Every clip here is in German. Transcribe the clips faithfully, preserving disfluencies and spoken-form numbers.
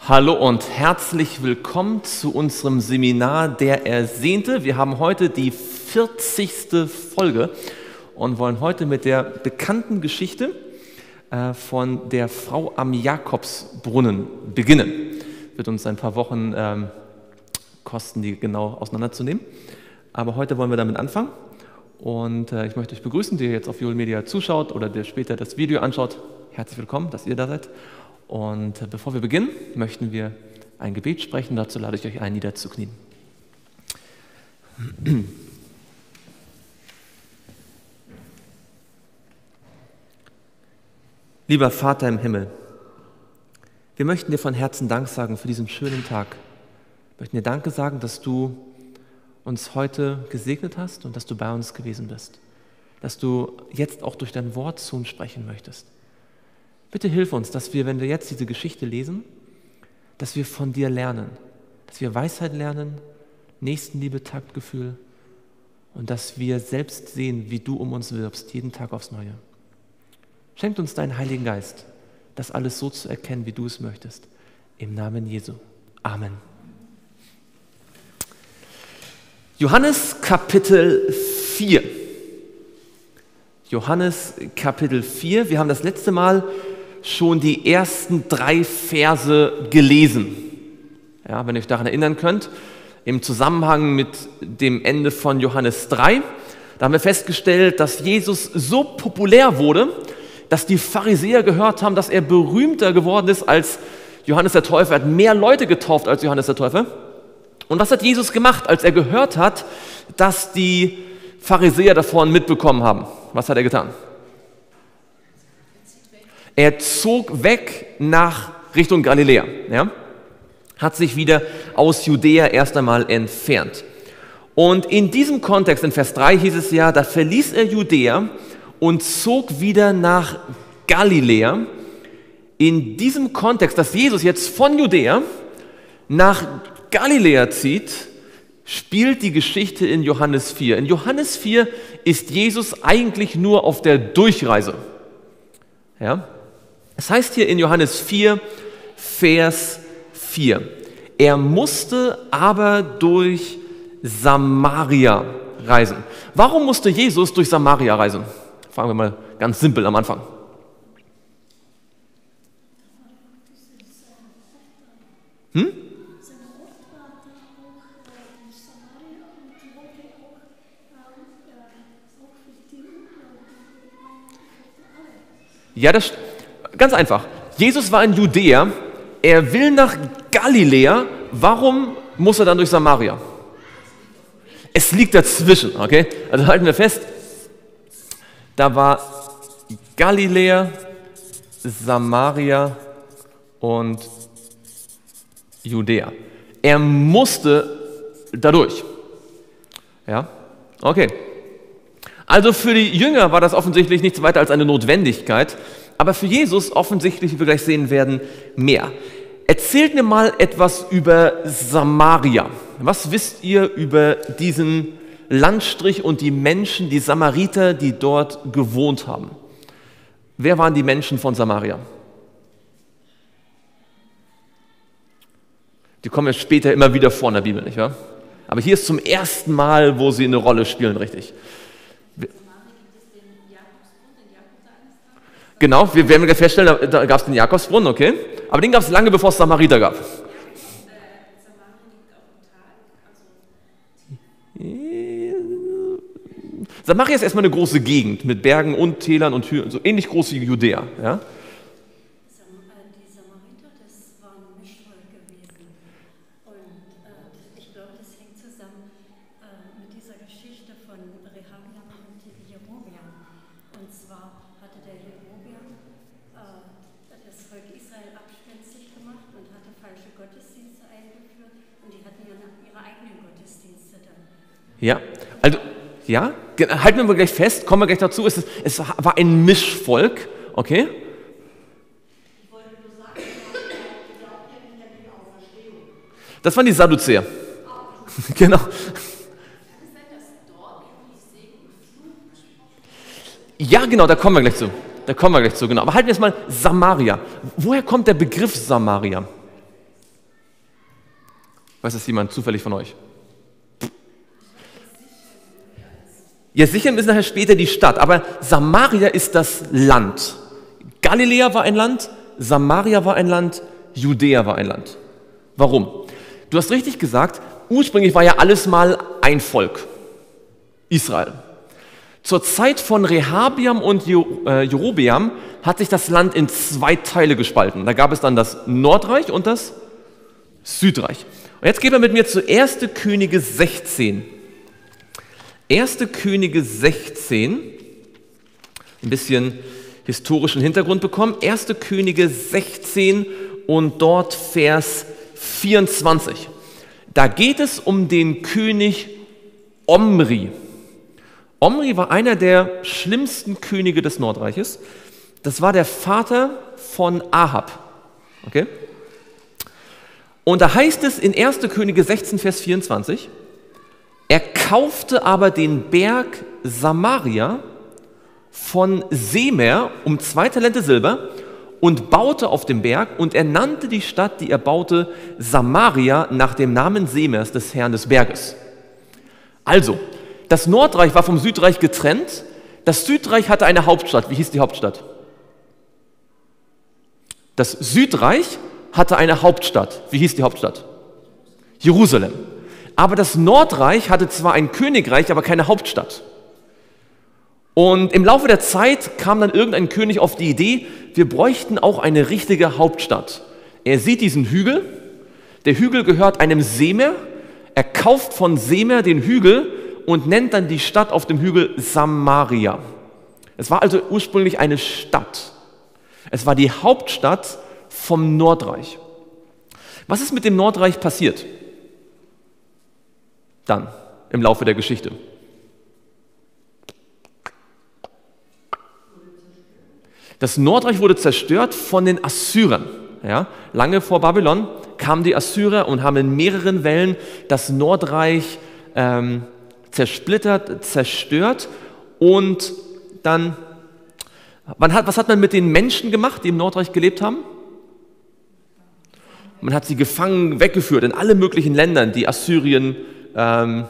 Hallo und herzlich willkommen zu unserem Seminar Der Ersehnte. Wir haben heute die vierzigste Folge und wollen heute mit der bekannten Geschichte äh, von der Frau am Jakobsbrunnen beginnen. Wird uns ein paar Wochen ähm, kosten, die genau auseinanderzunehmen. Aber heute wollen wir damit anfangen. Und äh, ich möchte euch begrüßen, der jetzt auf Joel Media zuschaut oder der später das Video anschaut. Herzlich willkommen, dass ihr da seid. Und äh, bevor wir beginnen, möchten wir ein Gebet sprechen. Dazu lade ich euch ein, niederzuknien. Lieber Vater im Himmel, wir möchten dir von Herzen Dank sagen für diesen schönen Tag. Wir möchten dir Danke sagen, dass du uns heute gesegnet hast und dass du bei uns gewesen bist. Dass du jetzt auch durch dein Wort zu uns sprechen möchtest. Bitte hilf uns, dass wir, wenn wir jetzt diese Geschichte lesen, dass wir von dir lernen, dass wir Weisheit lernen, Nächstenliebe, Taktgefühl und dass wir selbst sehen, wie du um uns wirbst, jeden Tag aufs Neue. Schenkt uns deinen Heiligen Geist, das alles so zu erkennen, wie du es möchtest. Im Namen Jesu. Amen. Johannes Kapitel vier. Johannes Kapitel vier. Wir haben das letzte Mal schon die ersten drei Verse gelesen. Ja, wenn ihr euch daran erinnern könnt, im Zusammenhang mit dem Ende von Johannes drei, da haben wir festgestellt, dass Jesus so populär wurde, dass die Pharisäer gehört haben, dass er berühmter geworden ist als Johannes der Täufer. Er hat mehr Leute getauft als Johannes der Täufer. Und was hat Jesus gemacht, als er gehört hat, dass die Pharisäer davon mitbekommen haben? Was hat er getan? Er zog weg nach Richtung Galiläa, ja? Hat sich wieder aus Judäa erst einmal entfernt. Und in diesem Kontext, in Vers drei hieß es ja, da verließ er Judäa und zog wieder nach Galiläa. In diesem Kontext, dass Jesus jetzt von Judäa nach Galiläa zieht, spielt die Geschichte in Johannes vier. In Johannes vier ist Jesus eigentlich nur auf der Durchreise. Ja? Es heißt hier in Johannes vier, Vers vier, er musste aber durch Samaria reisen. Warum musste Jesus durch Samaria reisen? Fragen wir mal ganz simpel am Anfang. Hm? Ja, das ganz einfach. Jesus war in Judäa, er will nach Galiläa. Warum muss er dann durch Samaria? Es liegt dazwischen, okay? Also halten wir fest, da war Galiläa, Samaria und Judäa. Er musste dadurch. Ja, okay. Also für die Jünger war das offensichtlich nichts weiter als eine Notwendigkeit, aber für Jesus offensichtlich, wie wir gleich sehen werden, mehr. Erzählt mir mal etwas über Samaria. Was wisst ihr über diesen Landstrich und die Menschen, die Samariter, die dort gewohnt haben? Wer waren die Menschen von Samaria? Die kommen ja später immer wieder vor in der Bibel, nicht wahr? Aber hier ist zum ersten Mal, wo sie eine Rolle spielen, richtig. Genau, wir werden gleich feststellen, da, da gab es den Jakobsbrunnen, okay? Aber den gab es lange, bevor es Samariter gab. Samaria ist erstmal eine große Gegend mit Bergen und Tälern und Hügeln, so ähnlich groß wie Judäa. Ja? Die Samariter, das war ein Mischvolk gewesen. Und äh, ich glaube, das hängt zusammen äh, mit dieser Geschichte von Rehabiam und Jerobeam. Und zwar hatte der Jerobeam äh, das Volk Israel abspenstig gemacht und hatte falsche Gottesdienste eingeführt. Und die hatten ja ihre eigenen Gottesdienste dann. Ja, also, ja, halten wir mal gleich fest, kommen wir gleich dazu, es, ist, es war ein Mischvolk, okay? Ich wollte nur sagen, ich glaube nicht an die Auferstehung. Das waren die Sadduzäer. Genau. Ja, genau, da kommen wir gleich zu. Da kommen wir gleich zu, genau. Aber halten wir jetzt mal Samaria. Woher kommt der Begriff Samaria? Weiß das jemand zufällig von euch? Ja, Sichem ist nachher später die Stadt, aber Samaria ist das Land. Galiläa war ein Land, Samaria war ein Land, Judäa war ein Land. Warum? Du hast richtig gesagt, ursprünglich war ja alles mal ein Volk, Israel. Zur Zeit von Rehabiam und Jerobeam hat sich das Land in zwei Teile gespalten. Da gab es dann das Nordreich und das Südreich. Und jetzt geht man mit mir zu erster Könige sechzehn. erster Könige sechzehn, ein bisschen historischen Hintergrund bekommen. erster Könige sechzehn und dort Vers vierundzwanzig. Da geht es um den König Omri. Omri war einer der schlimmsten Könige des Nordreiches. Das war der Vater von Ahab. Okay? Und da heißt es in erster Könige sechzehn, Vers vierundzwanzig, er kaufte aber den Berg Samaria von Semer um zwei Talente Silber und baute auf dem Berg, und er nannte die Stadt, die er baute, Samaria, nach dem Namen Semers, des Herrn des Berges. Also, das Nordreich war vom Südreich getrennt. Das Südreich hatte eine Hauptstadt. Wie hieß die Hauptstadt? Das Südreich hatte eine Hauptstadt. Wie hieß die Hauptstadt? Jerusalem. Aber das Nordreich hatte zwar ein Königreich, aber keine Hauptstadt. Und im Laufe der Zeit kam dann irgendein König auf die Idee, wir bräuchten auch eine richtige Hauptstadt. Er sieht diesen Hügel, der Hügel gehört einem Semer, er kauft von Semer den Hügel und nennt dann die Stadt auf dem Hügel Samaria. Es war also ursprünglich eine Stadt. Es war die Hauptstadt vom Nordreich. Was ist mit dem Nordreich passiert? Dann, im Laufe der Geschichte. Das Nordreich wurde zerstört von den Assyrern. Ja, lange vor Babylon kamen die Assyrer und haben in mehreren Wellen das Nordreich ähm, zersplittert, zerstört. Und dann, man hat, was hat man mit den Menschen gemacht, die im Nordreich gelebt haben? Man hat sie gefangen, weggeführt in alle möglichen Ländern, die Assyrien ähm,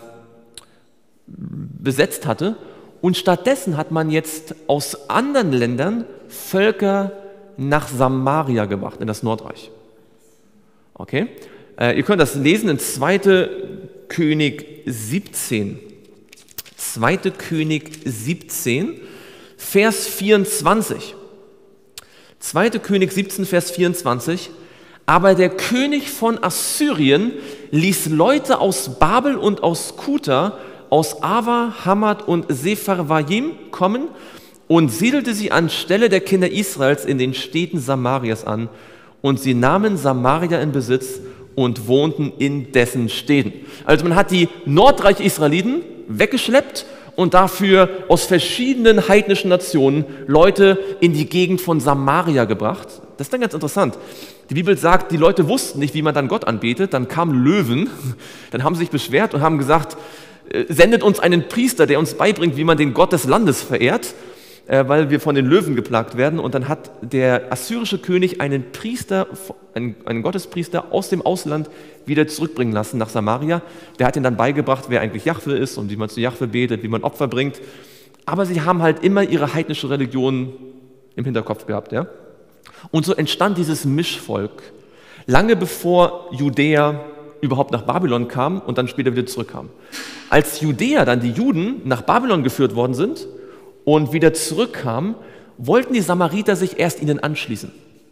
besetzt hatte. Und stattdessen hat man jetzt aus anderen Ländern Völker nach Samaria gebracht, in das Nordreich. Okay? Äh, ihr könnt das lesen in zweiter König siebzehn. zweiter König siebzehn, Vers vierundzwanzig. zweiter König siebzehn, Vers vierundzwanzig. Aber der König von Assyrien ließ Leute aus Babel und aus Kuta, aus Ava, Hamad und Sepharvaim kommen und siedelte sie anstelle der Kinder Israels in den Städten Samarias an. Und sie nahmen Samaria in Besitz und wohnten in dessen Städten. Also man hat die Nordreich-Israeliten weggeschleppt und dafür aus verschiedenen heidnischen Nationen Leute in die Gegend von Samaria gebracht. Das ist dann ganz interessant. Die Bibel sagt, die Leute wussten nicht, wie man dann Gott anbetet. Dann kamen Löwen, dann haben sie sich beschwert und haben gesagt, sendet uns einen Priester, der uns beibringt, wie man den Gott des Landes verehrt, weil wir von den Löwen geplagt werden. Und dann hat der assyrische König einen Priester, einen, einen Gottespriester aus dem Ausland wieder zurückbringen lassen nach Samaria. Der hat ihnen dann beigebracht, wer eigentlich Jahwe ist und wie man zu Jahwe betet, wie man Opfer bringt. Aber sie haben halt immer ihre heidnische Religion im Hinterkopf gehabt. Ja? Und so entstand dieses Mischvolk, lange bevor Judäa überhaupt nach Babylon kam und dann später wieder zurückkam. Als Judäa, dann die Juden, nach Babylon geführt worden sind und wieder zurückkamen, wollten die Samariter sich erst ihnen anschließen.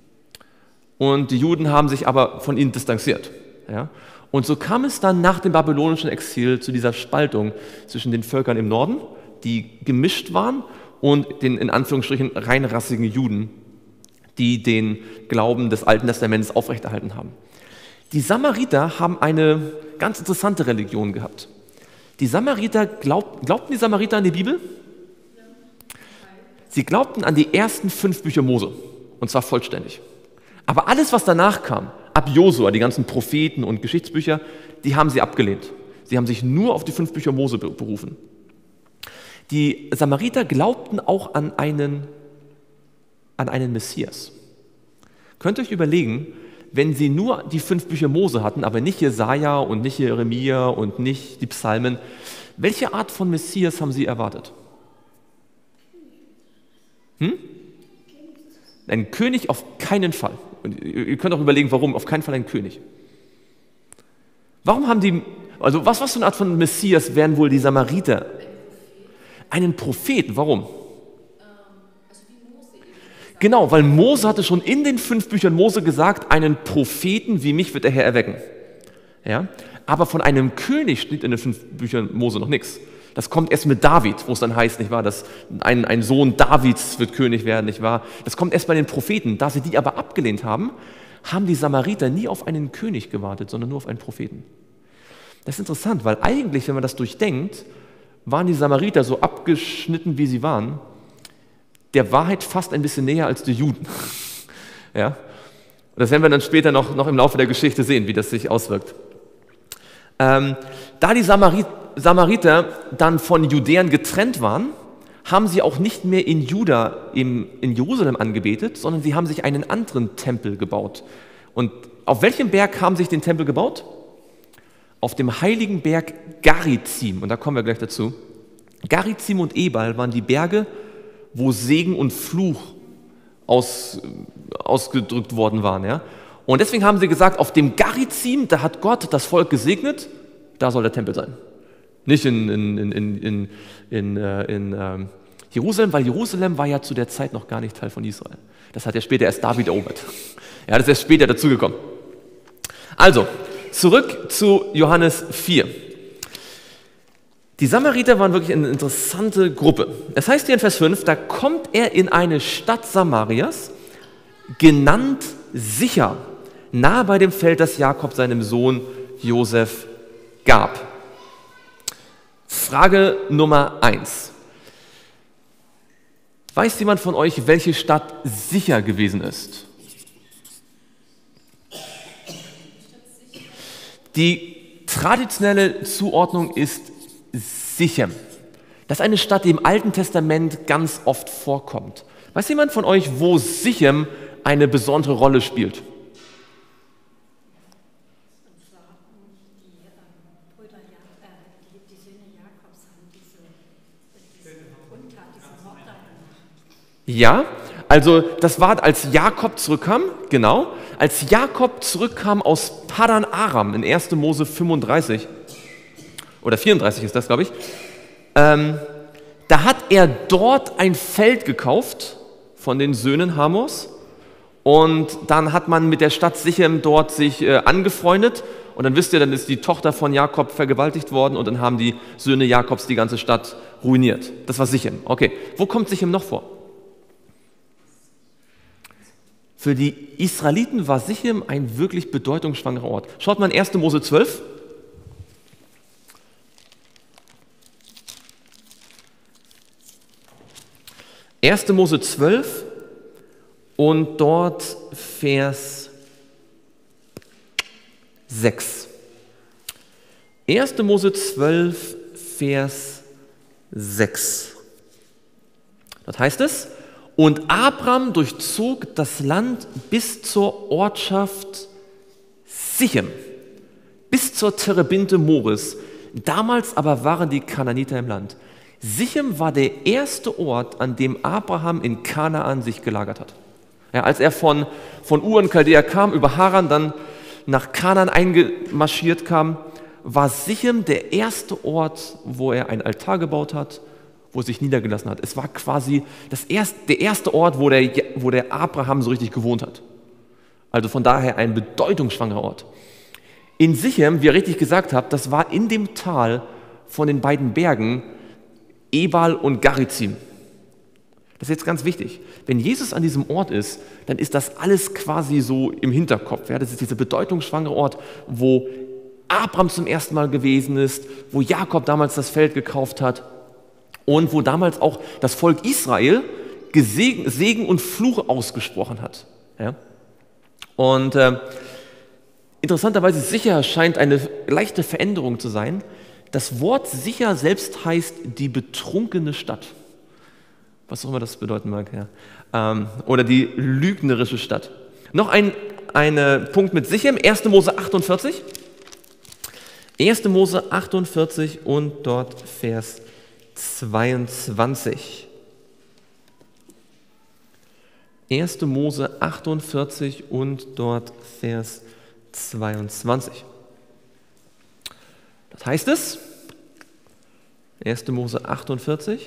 Und die Juden haben sich aber von ihnen distanziert. Ja? Und so kam es dann nach dem babylonischen Exil zu dieser Spaltung zwischen den Völkern im Norden, die gemischt waren, und den in Anführungsstrichen reinrassigen Juden, die den Glauben des Alten Testaments aufrechterhalten haben. Die Samariter haben eine ganz interessante Religion gehabt. Die Samariter, glaub, glaubten die Samariter an die Bibel? Sie glaubten an die ersten fünf Bücher Mose, und zwar vollständig. Aber alles, was danach kam, ab Josua, die ganzen Propheten und Geschichtsbücher, die haben sie abgelehnt. Sie haben sich nur auf die fünf Bücher Mose berufen. Die Samariter glaubten auch an einen, an einen Messias. Könnt ihr euch überlegen, wenn sie nur die fünf Bücher Mose hatten, aber nicht Jesaja und nicht Jeremia und nicht die Psalmen. Welche Art von Messias haben sie erwartet? Hm? Ein König auf keinen Fall. Und ihr könnt auch überlegen, warum. Auf keinen Fall ein König. Warum haben die, also was, was für eine Art von Messias wären wohl die Samariter? Einen Propheten. Warum? Genau, weil Mose hatte schon in den fünf Büchern Mose gesagt, einen Propheten wie mich wird der Herr erwecken. Ja? Aber von einem König steht in den fünf Büchern Mose noch nichts. Das kommt erst mit David, wo es dann heißt, nicht wahr, dass ein, ein Sohn Davids wird König werden, nicht wahr? Das kommt erst bei den Propheten. Da sie die aber abgelehnt haben, haben die Samariter nie auf einen König gewartet, sondern nur auf einen Propheten. Das ist interessant, weil eigentlich, wenn man das durchdenkt, waren die Samariter so abgeschnitten, wie sie waren, der Wahrheit fast ein bisschen näher als die Juden. Ja? Und das werden wir dann später noch, noch im Laufe der Geschichte sehen, wie das sich auswirkt. Ähm, da die Samarit, Samariter dann von Judäern getrennt waren, haben sie auch nicht mehr in Juda, im, in Jerusalem angebetet, sondern sie haben sich einen anderen Tempel gebaut. Und auf welchem Berg haben sie sich den Tempel gebaut? Auf dem heiligen Berg Garizim. Und da kommen wir gleich dazu. Garizim und Ebal waren die Berge, wo Segen und Fluch aus, ausgedrückt worden waren. Ja? Und deswegen haben sie gesagt, auf dem Garizim, da hat Gott das Volk gesegnet, da soll der Tempel sein. Nicht in, in, in, in, in, in, in ähm, Jerusalem, weil Jerusalem war ja zu der Zeit noch gar nicht Teil von Israel. Das hat ja später erst David erobert. Ja, das ist erst später dazugekommen. Also, zurück zu Johannes vier. Die Samariter waren wirklich eine interessante Gruppe. Es heißt hier in Vers fünf, da kommt er in eine Stadt Samarias, genannt Sicher, nahe bei dem Feld, das Jakob seinem Sohn Josef gab. Frage Nummer eins. Weiß jemand von euch, welche Stadt Sicher gewesen ist? Die traditionelle Zuordnung ist Sichem. Das ist eine Stadt, die im Alten Testament ganz oft vorkommt. Weiß jemand von euch, wo Sichem eine besondere Rolle spielt? Und zwar die ähm, Brüder, ja, äh, die, die Söhne Jakobs haben diese, diese Untat, diese Mord gemacht. Ja, also das war, als Jakob zurückkam, genau, als Jakob zurückkam aus Padan Aram in erster Mose fünfunddreißig, oder vierunddreißig ist das, glaube ich, ähm, da hat er dort ein Feld gekauft von den Söhnen Hamors und dann hat man mit der Stadt Sichem dort sich äh, angefreundet und dann wisst ihr, dann ist die Tochter von Jakob vergewaltigt worden und dann haben die Söhne Jakobs die ganze Stadt ruiniert. Das war Sichem. Okay, wo kommt Sichem noch vor? Für die Israeliten war Sichem ein wirklich bedeutungsschwangerer Ort. Schaut mal in erster Mose zwölf. erster Mose zwölf und dort Vers sechs. erster Mose zwölf, Vers sechs. Dort heißt es, und Abram durchzog das Land bis zur Ortschaft Sichem, bis zur Terebinte Moris. Damals aber waren die Kanaaniter im Land. Sichem war der erste Ort, an dem Abraham in Kanaan sich gelagert hat. Ja, als er von, von Ur in Chaldea kam, über Haran dann nach Kanaan eingemarschiert kam, war Sichem der erste Ort, wo er ein Altar gebaut hat, wo er sich niedergelassen hat. Es war quasi das erste, der erste Ort, wo der, wo der Abraham so richtig gewohnt hat. Also von daher ein bedeutungsschwangerer Ort. In Sichem, wie ihr richtig gesagt habt, das war in dem Tal von den beiden Bergen Ebal und Garizim. Das ist jetzt ganz wichtig. Wenn Jesus an diesem Ort ist, dann ist das alles quasi so im Hinterkopf. Ja, das ist dieser bedeutungsschwangere Ort, wo Abraham zum ersten Mal gewesen ist, wo Jakob damals das Feld gekauft hat und wo damals auch das Volk Israel Gesegen, Segen und Fluch ausgesprochen hat. Ja? Und äh, interessanterweise Sicher scheint eine leichte Veränderung zu sein. Das Wort Sicher selbst heißt die betrunkene Stadt. Was auch immer das bedeuten mag. Ja. Ähm, oder die lügnerische Stadt. Noch ein einen Punkt mit Sichem, erster Mose achtundvierzig. erster Mose achtundvierzig und dort Vers zweiundzwanzig. erster Mose achtundvierzig und dort Vers zweiundzwanzig. Das heißt es, erster Mose achtundvierzig,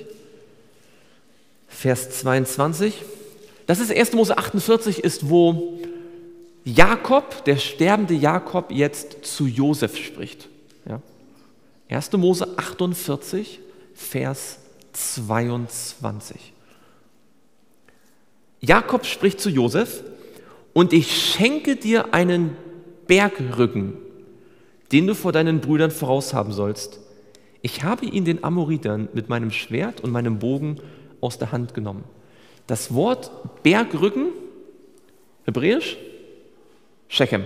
Vers zweiundzwanzig. Das ist erster Mose achtundvierzig, ist, wo Jakob, der sterbende Jakob, jetzt zu Josef spricht. Ja? erster Mose achtundvierzig, Vers zweiundzwanzig. Jakob spricht zu Josef: Und ich schenke dir einen Bergrücken, den du vor deinen Brüdern voraushaben sollst. Ich habe ihn den Amoritern mit meinem Schwert und meinem Bogen aus der Hand genommen. Das Wort Bergrücken, hebräisch, Shechem.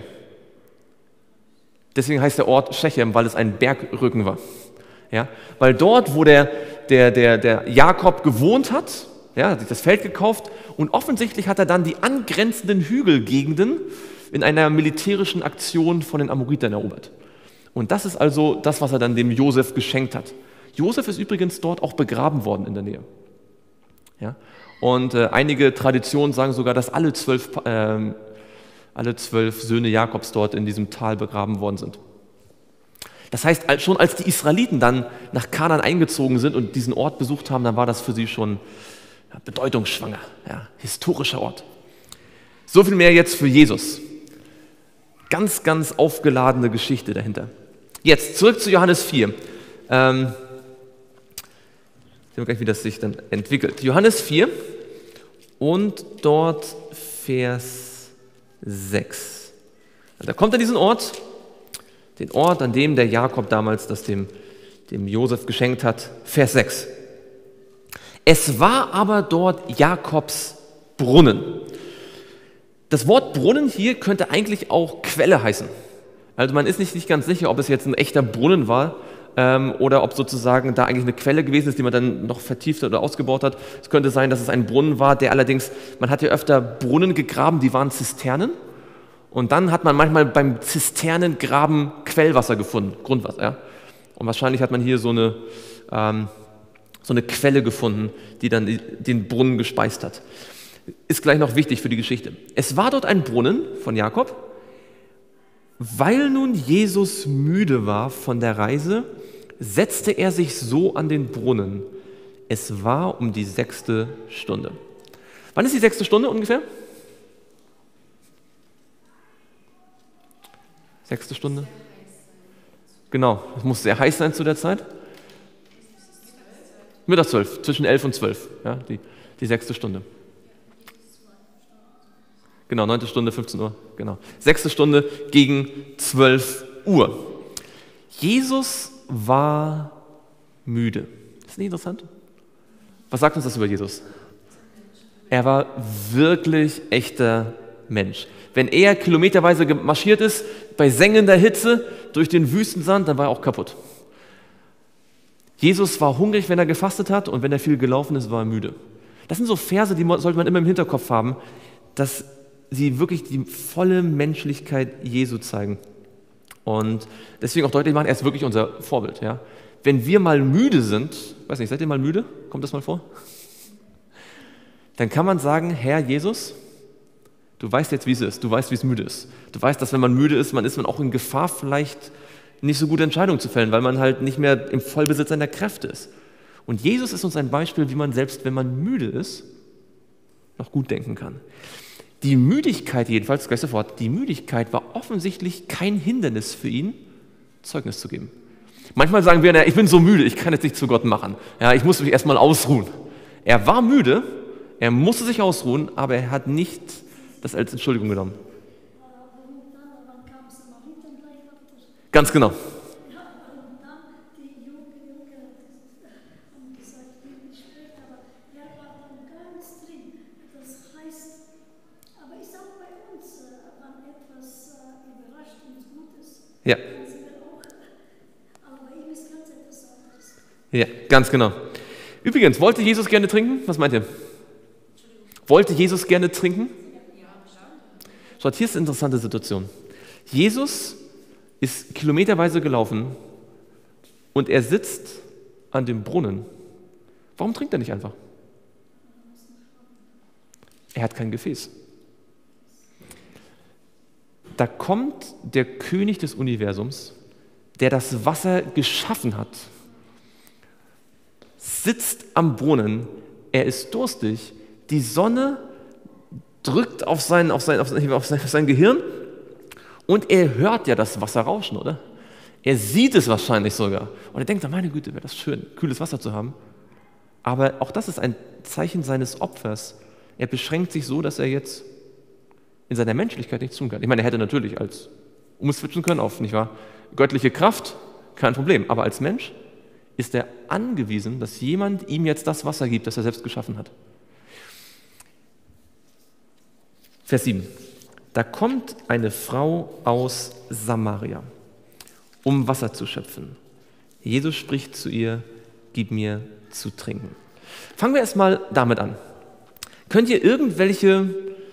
Deswegen heißt der Ort Shechem, weil es ein Bergrücken war. Ja? Weil dort, wo der, der, der, der Jakob gewohnt hat, ja, hat sich das Feld gekauft, und offensichtlich hat er dann die angrenzenden Hügelgegenden in einer militärischen Aktion von den Amoritern erobert. Und das ist also das, was er dann dem Josef geschenkt hat. Josef ist übrigens dort auch begraben worden in der Nähe. Ja? Und äh, einige Traditionen sagen sogar, dass alle zwölf, äh, alle zwölf Söhne Jakobs dort in diesem Tal begraben worden sind. Das heißt, als, schon als die Israeliten dann nach Kanaan eingezogen sind und diesen Ort besucht haben, dann war das für sie schon ja, bedeutungsschwanger, ja, historischer Ort. So viel mehr jetzt für Jesus. Ganz, ganz aufgeladene Geschichte dahinter. Jetzt zurück zu Johannes vier. Ähm, sehen wir gleich, wie das sich dann entwickelt. Johannes vier und dort Vers sechs. Da kommt er diesen Ort, den Ort, an dem der Jakob damals das dem, dem Josef geschenkt hat. Vers sechs. Es war aber dort Jakobs Brunnen. Das Wort Brunnen hier könnte eigentlich auch Quelle heißen. Also man ist nicht, nicht ganz sicher, ob es jetzt ein echter Brunnen war ähm, oder ob sozusagen da eigentlich eine Quelle gewesen ist, die man dann noch vertieft oder ausgebaut hat. Es könnte sein, dass es ein Brunnen war, der allerdings, man hat ja öfter Brunnen gegraben, die waren Zisternen. Und dann hat man manchmal beim Zisternengraben Quellwasser gefunden, Grundwasser. Ja? Und wahrscheinlich hat man hier so eine, ähm, so eine Quelle gefunden, die dann die, den Brunnen gespeist hat. Ist gleich noch wichtig für die Geschichte. Es war dort ein Brunnen von Jakob, weil nun Jesus müde war von der Reise, setzte er sich so an den Brunnen. Es war um die sechste Stunde. Wann ist die sechste Stunde ungefähr? Sechste Stunde? Genau, es muss sehr heiß sein zu der Zeit. Mittags zwölf, zwischen elf und zwölf, ja, die, die sechste Stunde. Genau, neunte Stunde, fünfzehn Uhr, genau. Sechste Stunde gegen zwölf Uhr. Jesus war müde. Ist nicht interessant? Was sagt uns das über Jesus? Er war wirklich echter Mensch. Wenn er kilometerweise marschiert ist, bei sengender Hitze durch den Wüstensand, dann war er auch kaputt. Jesus war hungrig, wenn er gefastet hat, und wenn er viel gelaufen ist, war er müde. Das sind so Verse, die sollte man immer im Hinterkopf haben, dass sie wirklich die volle Menschlichkeit Jesu zeigen. Und deswegen auch deutlich machen, er ist wirklich unser Vorbild. Ja? Wenn wir mal müde sind, weiß nicht, seid ihr mal müde? Kommt das mal vor? Dann kann man sagen, Herr Jesus, du weißt jetzt, wie es ist. Du weißt, wie es müde ist. Du weißt, dass wenn man müde ist, man ist man auch in Gefahr, vielleicht nicht so gute Entscheidungen zu fällen, weil man halt nicht mehr im Vollbesitz seiner Kräfte ist. Und Jesus ist uns ein Beispiel, wie man selbst, wenn man müde ist, noch gut denken kann. Die Müdigkeit jedenfalls, gleich sofort, die Müdigkeit war offensichtlich kein Hindernis für ihn, Zeugnis zu geben. Manchmal sagen wir, na, ich bin so müde, ich kann jetzt nicht zu Gott machen. Ja, ich muss mich erstmal ausruhen. Er war müde, er musste sich ausruhen, aber er hat nicht das als Entschuldigung genommen. Ganz genau. Ja. Ja, ganz genau. Übrigens, wollte Jesus gerne trinken? Was meint ihr? Wollte Jesus gerne trinken? Schaut, hier ist eine interessante Situation. Jesus ist kilometerweise gelaufen und er sitzt an dem Brunnen. Warum trinkt er nicht einfach? Er hat kein Gefäß. Da kommt der König des Universums, der das Wasser geschaffen hat, sitzt am Brunnen, er ist durstig, die Sonne drückt auf sein, auf sein, auf sein, auf sein, auf sein Gehirn und er hört ja das Wasser rauschen, oder? Er sieht es wahrscheinlich sogar und er denkt, meine Güte, wäre das schön, kühles Wasser zu haben. Aber auch das ist ein Zeichen seines Opfers. Er beschränkt sich so, dass er jetzt in seiner Menschlichkeit nichts tun kann. Ich meine, er hätte natürlich als umswitchen können auf, nicht wahr, göttliche Kraft, kein Problem. Aber als Mensch ist er angewiesen, dass jemand ihm jetzt das Wasser gibt, das er selbst geschaffen hat. Vers sieben. Da kommt eine Frau aus Samaria, um Wasser zu schöpfen. Jesus spricht zu ihr, gib mir zu trinken. Fangen wir erstmal damit an. Könnt ihr irgendwelche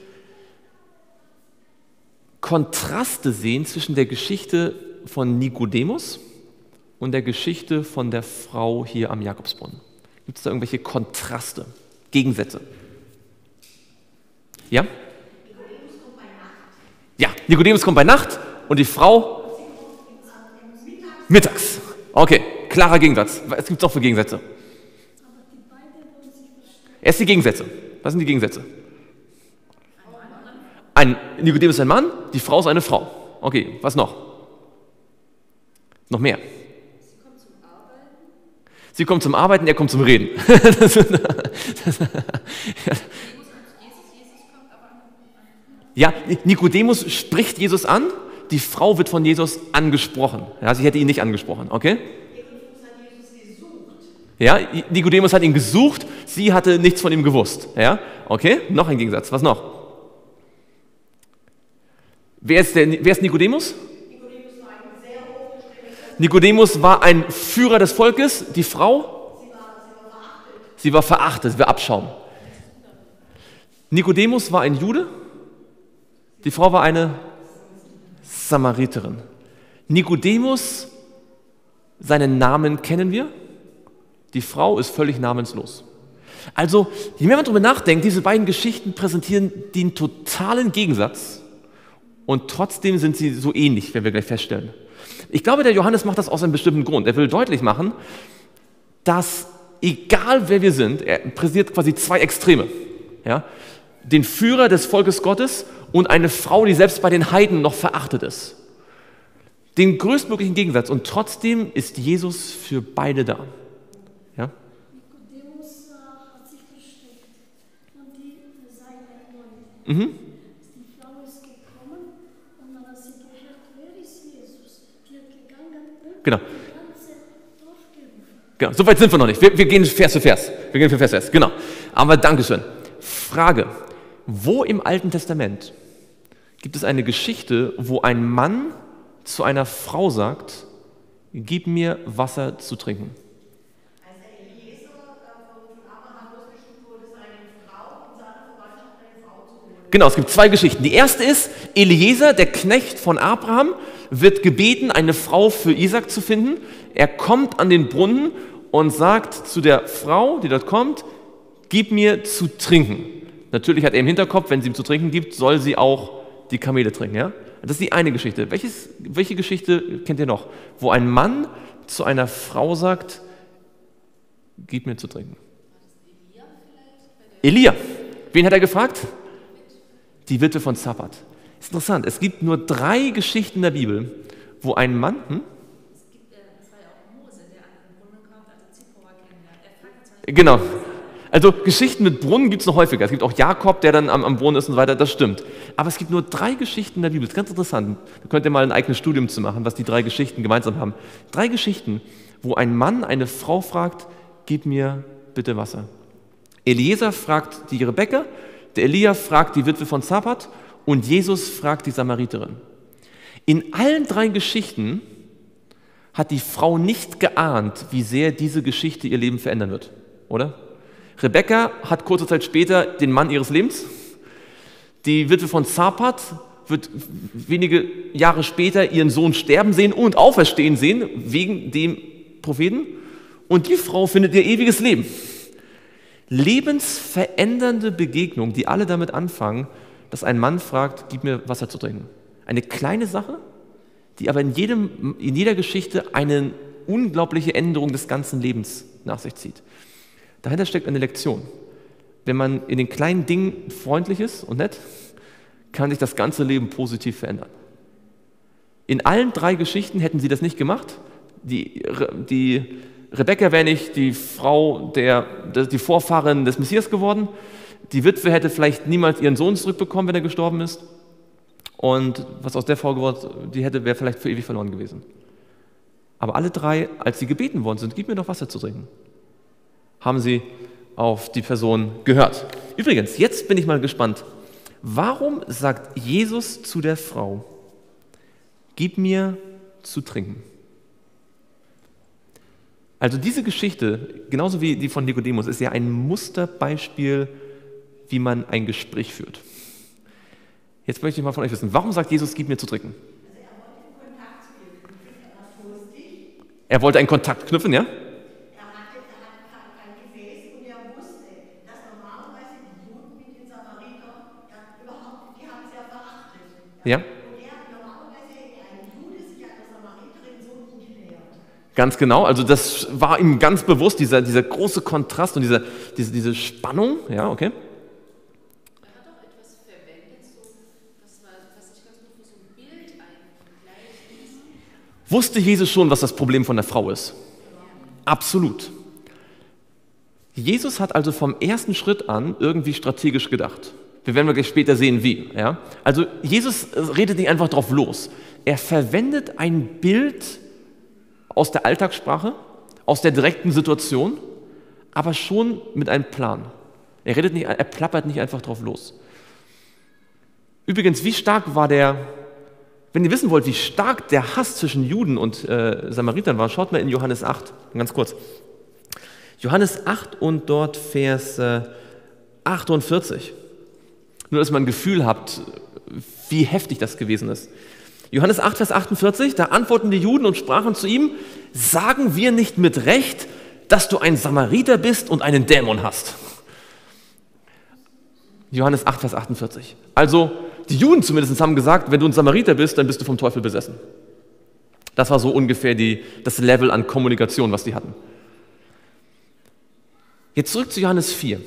Kontraste sehen zwischen der Geschichte von Nikodemus und der Geschichte von der Frau hier am Jakobsbrunnen? Gibt es da irgendwelche Kontraste, Gegensätze? Ja? Nikodemus kommt bei Nacht. Ja, Nikodemus kommt bei Nacht und die Frau mittags. Okay, klarer Gegensatz. Was gibt es noch für Gegensätze? Erst die Gegensätze. Was sind die Gegensätze? Ein Nikodemus ist ein Mann, die Frau ist eine Frau. Okay, was noch? Noch mehr. Sie kommt zum Arbeiten. Sie kommt zum Arbeiten, er kommt zum Reden. das, das, ja, Nikodemus spricht Jesus an, die Frau wird von Jesus angesprochen. Ja, sie hätte ihn nicht angesprochen, okay? Ja, Nikodemus hat ihn gesucht, sie hatte nichts von ihm gewusst. Ja, okay, noch ein Gegensatz. Was noch? Wer ist, der, wer ist Nikodemus? Nikodemus war ein sehr hochgestellter. Nikodemus war ein Führer des Volkes, die Frau? Sie war, sie war verachtet. Sie war verachtet, sie war Abschaum. Nikodemus war ein Jude, die Frau war eine Samariterin. Nikodemus, seinen Namen kennen wir. Die Frau ist völlig namenslos. Also, je mehr man darüber nachdenkt, diese beiden Geschichten präsentieren den totalen Gegensatz und trotzdem sind sie so ähnlich, werden wir gleich feststellen. Ich glaube, der Johannes macht das aus einem bestimmten Grund. Er will deutlich machen, dass egal wer wir sind, er präsentiert quasi zwei Extreme. Ja? Den Führer des Volkes Gottes und eine Frau, die selbst bei den Heiden noch verachtet ist. Den größtmöglichen Gegensatz und trotzdem ist Jesus für beide da. Ja? Nikodemus hat sich versteckt und die seine Freunde. Mhm. Die Frau ist gekommen und dann hat sie gehört, wer ist Jesus? Die hat gegangen und Genau. die ganze Dorf gerufen. Genau, so weit sind wir noch nicht. Wir, wir gehen Vers für Vers. Wir gehen für Vers für Vers. Genau. Aber Dankeschön. Frage: Wo im Alten Testament gibt es eine Geschichte, wo ein Mann zu einer Frau sagt, gib mir Wasser zu trinken? Als der Eliezer von Abraham losgeschickt wurde, seine Frau und seine Verwandtschaft eine Frau zu holen. Genau, es gibt zwei Geschichten. Die erste ist, Eliezer, der Knecht von Abraham, wird gebeten, eine Frau für Isaac zu finden. Er kommt an den Brunnen und sagt zu der Frau, die dort kommt, gib mir zu trinken. Natürlich hat er im Hinterkopf, wenn sie ihm zu trinken gibt, soll sie auch die Kamele trinken. Ja? Das ist die eine Geschichte. Welches, welche Geschichte kennt ihr noch? Wo ein Mann zu einer Frau sagt, gib mir zu trinken. Elia. Wen hat er gefragt? Die Witwe von Zaphat. Ist interessant. Es gibt nur drei Geschichten in der Bibel, wo ein Mann... Hm? Das war ja auch Mose, der an den Brunnen kommt, also Zipporah kennenlernt. Er fragt zwar nicht, Genau. Also Geschichten mit Brunnen gibt es noch häufiger. Es gibt auch Jakob, der dann am, am Brunnen ist und so weiter, das stimmt. Aber es gibt nur drei Geschichten in der Bibel. Das ist ganz interessant. Da könnt ihr mal ein eigenes Studium zu machen, was die drei Geschichten gemeinsam haben. Drei Geschichten, wo ein Mann eine Frau fragt, gib mir bitte Wasser. Eliezer fragt die Rebekka, der Elia fragt die Witwe von Zaphat und Jesus fragt die Samariterin. In allen drei Geschichten hat die Frau nicht geahnt, wie sehr diese Geschichte ihr Leben verändern wird, oder? Rebekka hat kurze Zeit später den Mann ihres Lebens. Die Witwe von Zaphat wird wenige Jahre später ihren Sohn sterben sehen und auferstehen sehen, wegen dem Propheten. Und die Frau findet ihr ewiges Leben. Lebensverändernde Begegnungen, die alle damit anfangen, dass ein Mann fragt, gib mir Wasser zu trinken. Eine kleine Sache, die aber in, jedem, in jeder Geschichte eine unglaubliche Änderung des ganzen Lebens nach sich zieht. Dahinter steckt eine Lektion. Wenn man in den kleinen Dingen freundlich ist und nett, kann sich das ganze Leben positiv verändern. In allen drei Geschichten hätten sie das nicht gemacht. Die, die Rebekka wäre nicht die Frau, der, die Vorfahrin des Messias geworden. Die Witwe hätte vielleicht niemals ihren Sohn zurückbekommen, wenn er gestorben ist. Und was aus der Frau geworden, die hätte, wäre vielleicht für ewig verloren gewesen. Aber alle drei, als sie gebeten worden sind, gib mir doch Wasser zu trinken, haben sie auf die Person gehört. Übrigens, jetzt bin ich mal gespannt. Warum sagt Jesus zu der Frau, gib mir zu trinken? Also diese Geschichte, genauso wie die von Nikodemus, ist ja ein Musterbeispiel, wie man ein Gespräch führt. Jetzt möchte ich mal von euch wissen, warum sagt Jesus, gib mir zu trinken? Er wollte einen Kontakt knüpfen, ja? Ja? Ganz genau, also das war ihm ganz bewusst, dieser, dieser große Kontrast und diese, diese, diese Spannung, ja, okay. Er hat auch etwas verwendet, so, das war, was ich ganz gut für so ein Bild ein. Wusste Jesus schon, was das Problem von der Frau ist? Absolut. Jesus hat also vom ersten Schritt an irgendwie strategisch gedacht. Wir werden gleich später sehen, wie. Ja? Also Jesus redet nicht einfach drauf los. Er verwendet ein Bild aus der Alltagssprache, aus der direkten Situation, aber schon mit einem Plan. Er redet nicht, er plappert nicht einfach drauf los. Übrigens, wie stark war der, wenn ihr wissen wollt, wie stark der Hass zwischen Juden und äh, Samaritern war, schaut mal in Johannes acht, ganz kurz. Johannes acht und dort Vers äh, achtundvierzig. Nur, dass man ein Gefühl habt, wie heftig das gewesen ist. Johannes acht, Vers achtundvierzig, da antworten die Juden und sprachen zu ihm, sagen wir nicht mit Recht, dass du ein Samariter bist und einen Dämon hast? Johannes acht, Vers achtundvierzig. Also, die Juden zumindest haben gesagt, wenn du ein Samariter bist, dann bist du vom Teufel besessen. Das war so ungefähr die, das Level an Kommunikation, was die hatten. Jetzt zurück zu Johannes vier.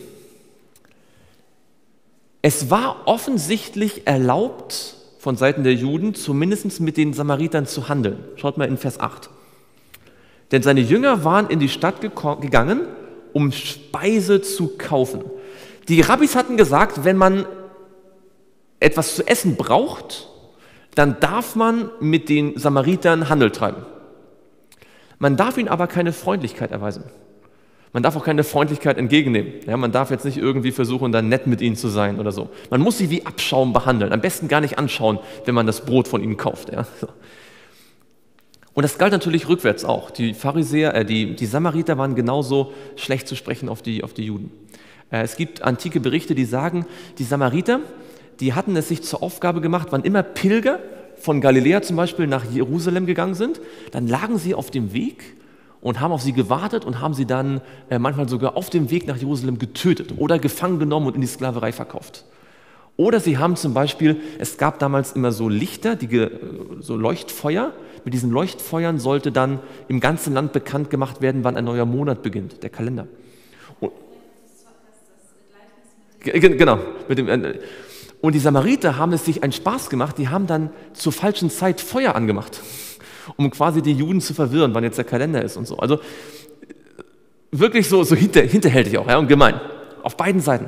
Es war offensichtlich erlaubt, von Seiten der Juden, zumindest mit den Samaritern zu handeln. Schaut mal in Vers acht. Denn seine Jünger waren in die Stadt gegangen, um Speise zu kaufen. Die Rabbis hatten gesagt, wenn man etwas zu essen braucht, dann darf man mit den Samaritern Handel treiben. Man darf ihnen aber keine Freundlichkeit erweisen. Man darf auch keine Freundlichkeit entgegennehmen. Ja, man darf jetzt nicht irgendwie versuchen, dann nett mit ihnen zu sein oder so. Man muss sie wie Abschaum behandeln. Am besten gar nicht anschauen, wenn man das Brot von ihnen kauft. Ja. Und das galt natürlich rückwärts auch. Die Pharisäer, äh, die, die Samariter waren genauso schlecht zu sprechen auf die, auf die Juden. Äh, es gibt antike Berichte, die sagen, die Samariter, die hatten es sich zur Aufgabe gemacht, wann immer Pilger von Galiläa zum Beispiel nach Jerusalem gegangen sind, dann lagen sie auf dem Weg und haben auf sie gewartet und haben sie dann äh, manchmal sogar auf dem Weg nach Jerusalem getötet oder gefangen genommen und in die Sklaverei verkauft. Oder sie haben zum Beispiel, es gab damals immer so Lichter, die, so Leuchtfeuer. Mit diesen Leuchtfeuern sollte dann im ganzen Land bekannt gemacht werden, wann ein neuer Monat beginnt, der Kalender. Und, genau. Mit dem, und die Samariter haben es sich einen Spaß gemacht, die haben dann zur falschen Zeit Feuer angemacht, um quasi die Juden zu verwirren, wann jetzt der Kalender ist und so. Also wirklich so, so hinter, hinterhältig auch, ja, und gemein. Auf beiden Seiten.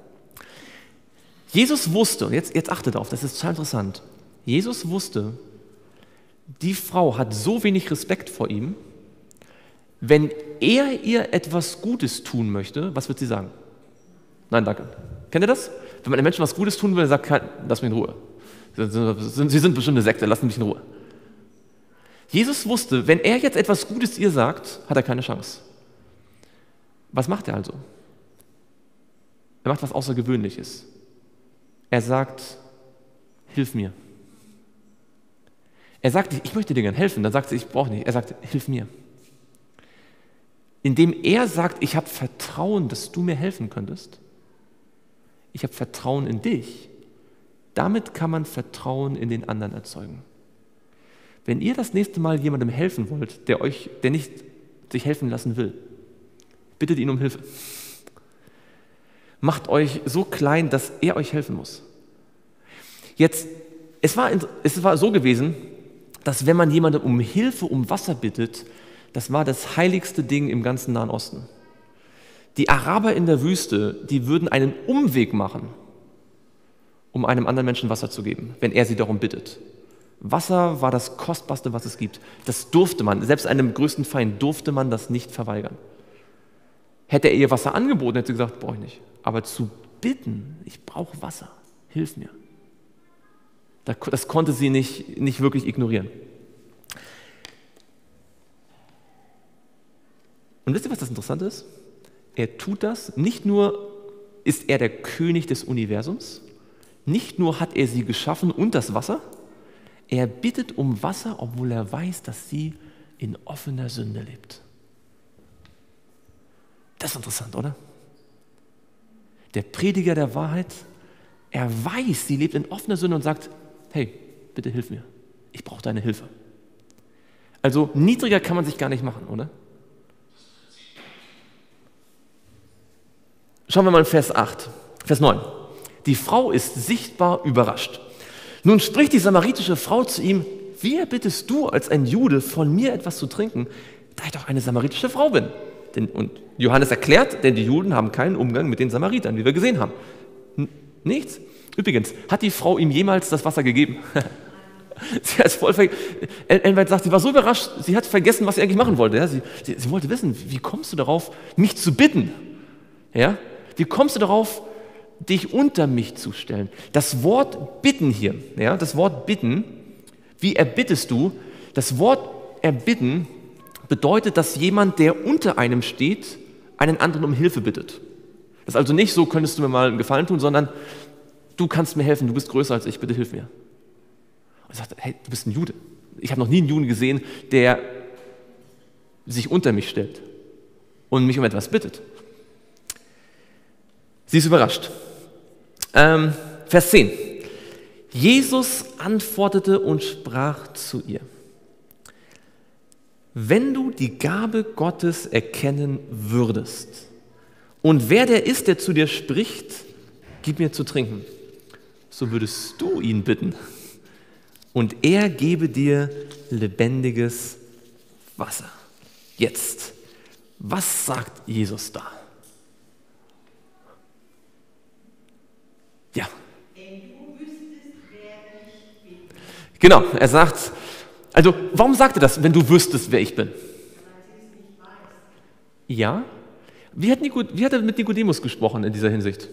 Jesus wusste, und jetzt, jetzt achtet auf, das ist total interessant, Jesus wusste, die Frau hat so wenig Respekt vor ihm, wenn er ihr etwas Gutes tun möchte, was wird sie sagen? Nein, danke. Kennt ihr das? Wenn man einem Menschen was Gutes tun will, sagt er, lass mich in Ruhe. Sie sind bestimmt eine Sekte, lass mich in Ruhe. Jesus wusste, wenn er jetzt etwas Gutes ihr sagt, hat er keine Chance. Was macht er also? Er macht was Außergewöhnliches. Er sagt, hilf mir. Er sagt, ich möchte dir gerne helfen. Dann sagt sie, ich brauche nicht. Er sagt, hilf mir. Indem er sagt, ich habe Vertrauen, dass du mir helfen könntest. Ich habe Vertrauen in dich. Damit kann man Vertrauen in den anderen erzeugen. Wenn ihr das nächste Mal jemandem helfen wollt, der euch, der nicht sich helfen lassen will, bittet ihn um Hilfe. Macht euch so klein, dass er euch helfen muss. Jetzt, es war, es war so gewesen, dass wenn man jemanden um Hilfe, um Wasser bittet, das war das heiligste Ding im ganzen Nahen Osten. Die Araber in der Wüste, die würden einen Umweg machen, um einem anderen Menschen Wasser zu geben, wenn er sie darum bittet. Wasser war das Kostbarste, was es gibt. Das durfte man, selbst einem größten Feind durfte man das nicht verweigern. Hätte er ihr Wasser angeboten, hätte sie gesagt, brauche ich nicht. Aber zu bitten, ich brauche Wasser, hilf mir. Das konnte sie nicht, nicht wirklich ignorieren. Und wisst ihr, was das Interessante ist? Er tut das, nicht nur ist er der König des Universums, nicht nur hat er sie geschaffen und das Wasser, er bittet um Wasser, obwohl er weiß, dass sie in offener Sünde lebt. Das ist interessant, oder? Der Prediger der Wahrheit, er weiß, sie lebt in offener Sünde und sagt, hey, bitte hilf mir, ich brauche deine Hilfe. Also niedriger kann man sich gar nicht machen, oder? Schauen wir mal in Vers acht, Vers neun. Die Frau ist sichtbar überrascht. Nun spricht die samaritische Frau zu ihm, wie erbittest du als ein Jude von mir etwas zu trinken, da ich doch eine samaritische Frau bin? Denn, und Johannes erklärt, denn die Juden haben keinen Umgang mit den Samaritern, wie wir gesehen haben. N- nichts. Übrigens, hat die Frau ihm jemals das Wasser gegeben? Sie hat voll ver- Ellen sagt, sie war so überrascht, sie hat vergessen, was sie eigentlich machen wollte. Ja? Sie, sie, sie wollte wissen, wie kommst du darauf, mich zu bitten? Ja? Wie kommst du darauf, dich unter mich zu stellen? Das Wort bitten hier, ja, das Wort bitten, wie erbittest du? Das Wort erbitten bedeutet, dass jemand, der unter einem steht, einen anderen um Hilfe bittet. Das ist also nicht so, könntest du mir mal einen Gefallen tun, sondern du kannst mir helfen, du bist größer als ich, bitte hilf mir. Und er sagt, hey, du bist ein Jude. Ich habe noch nie einen Juden gesehen, der sich unter mich stellt und mich um etwas bittet. Sie ist überrascht. Ähm, Vers zehn. Jesus antwortete und sprach zu ihr, wenn du die Gabe Gottes erkennen würdest und wer der ist, der zu dir spricht, gib mir zu trinken, so würdest du ihn bitten und er gebe dir lebendiges Wasser. Jetzt, was sagt Jesus da? Ja. Genau, er sagt, also warum sagt er das, wenn du wüsstest, wer ich bin? Ja. Wie hat, Nico, wie hat er mit Nikodemus gesprochen in dieser Hinsicht?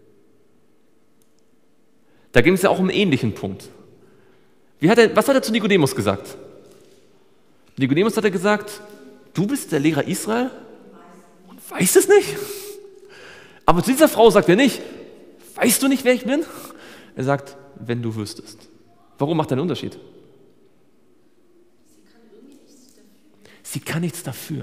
Da ging es ja auch um einen ähnlichen Punkt. Wie hat er, was hat er zu Nikodemus gesagt? Nikodemus hat er gesagt, du bist der Lehrer Israel und weißt es nicht? Aber zu dieser Frau sagt er nicht, weißt du nicht, wer ich bin? Er sagt, wenn du wüsstest. Warum macht er einen Unterschied? Sie kann nichts dafür.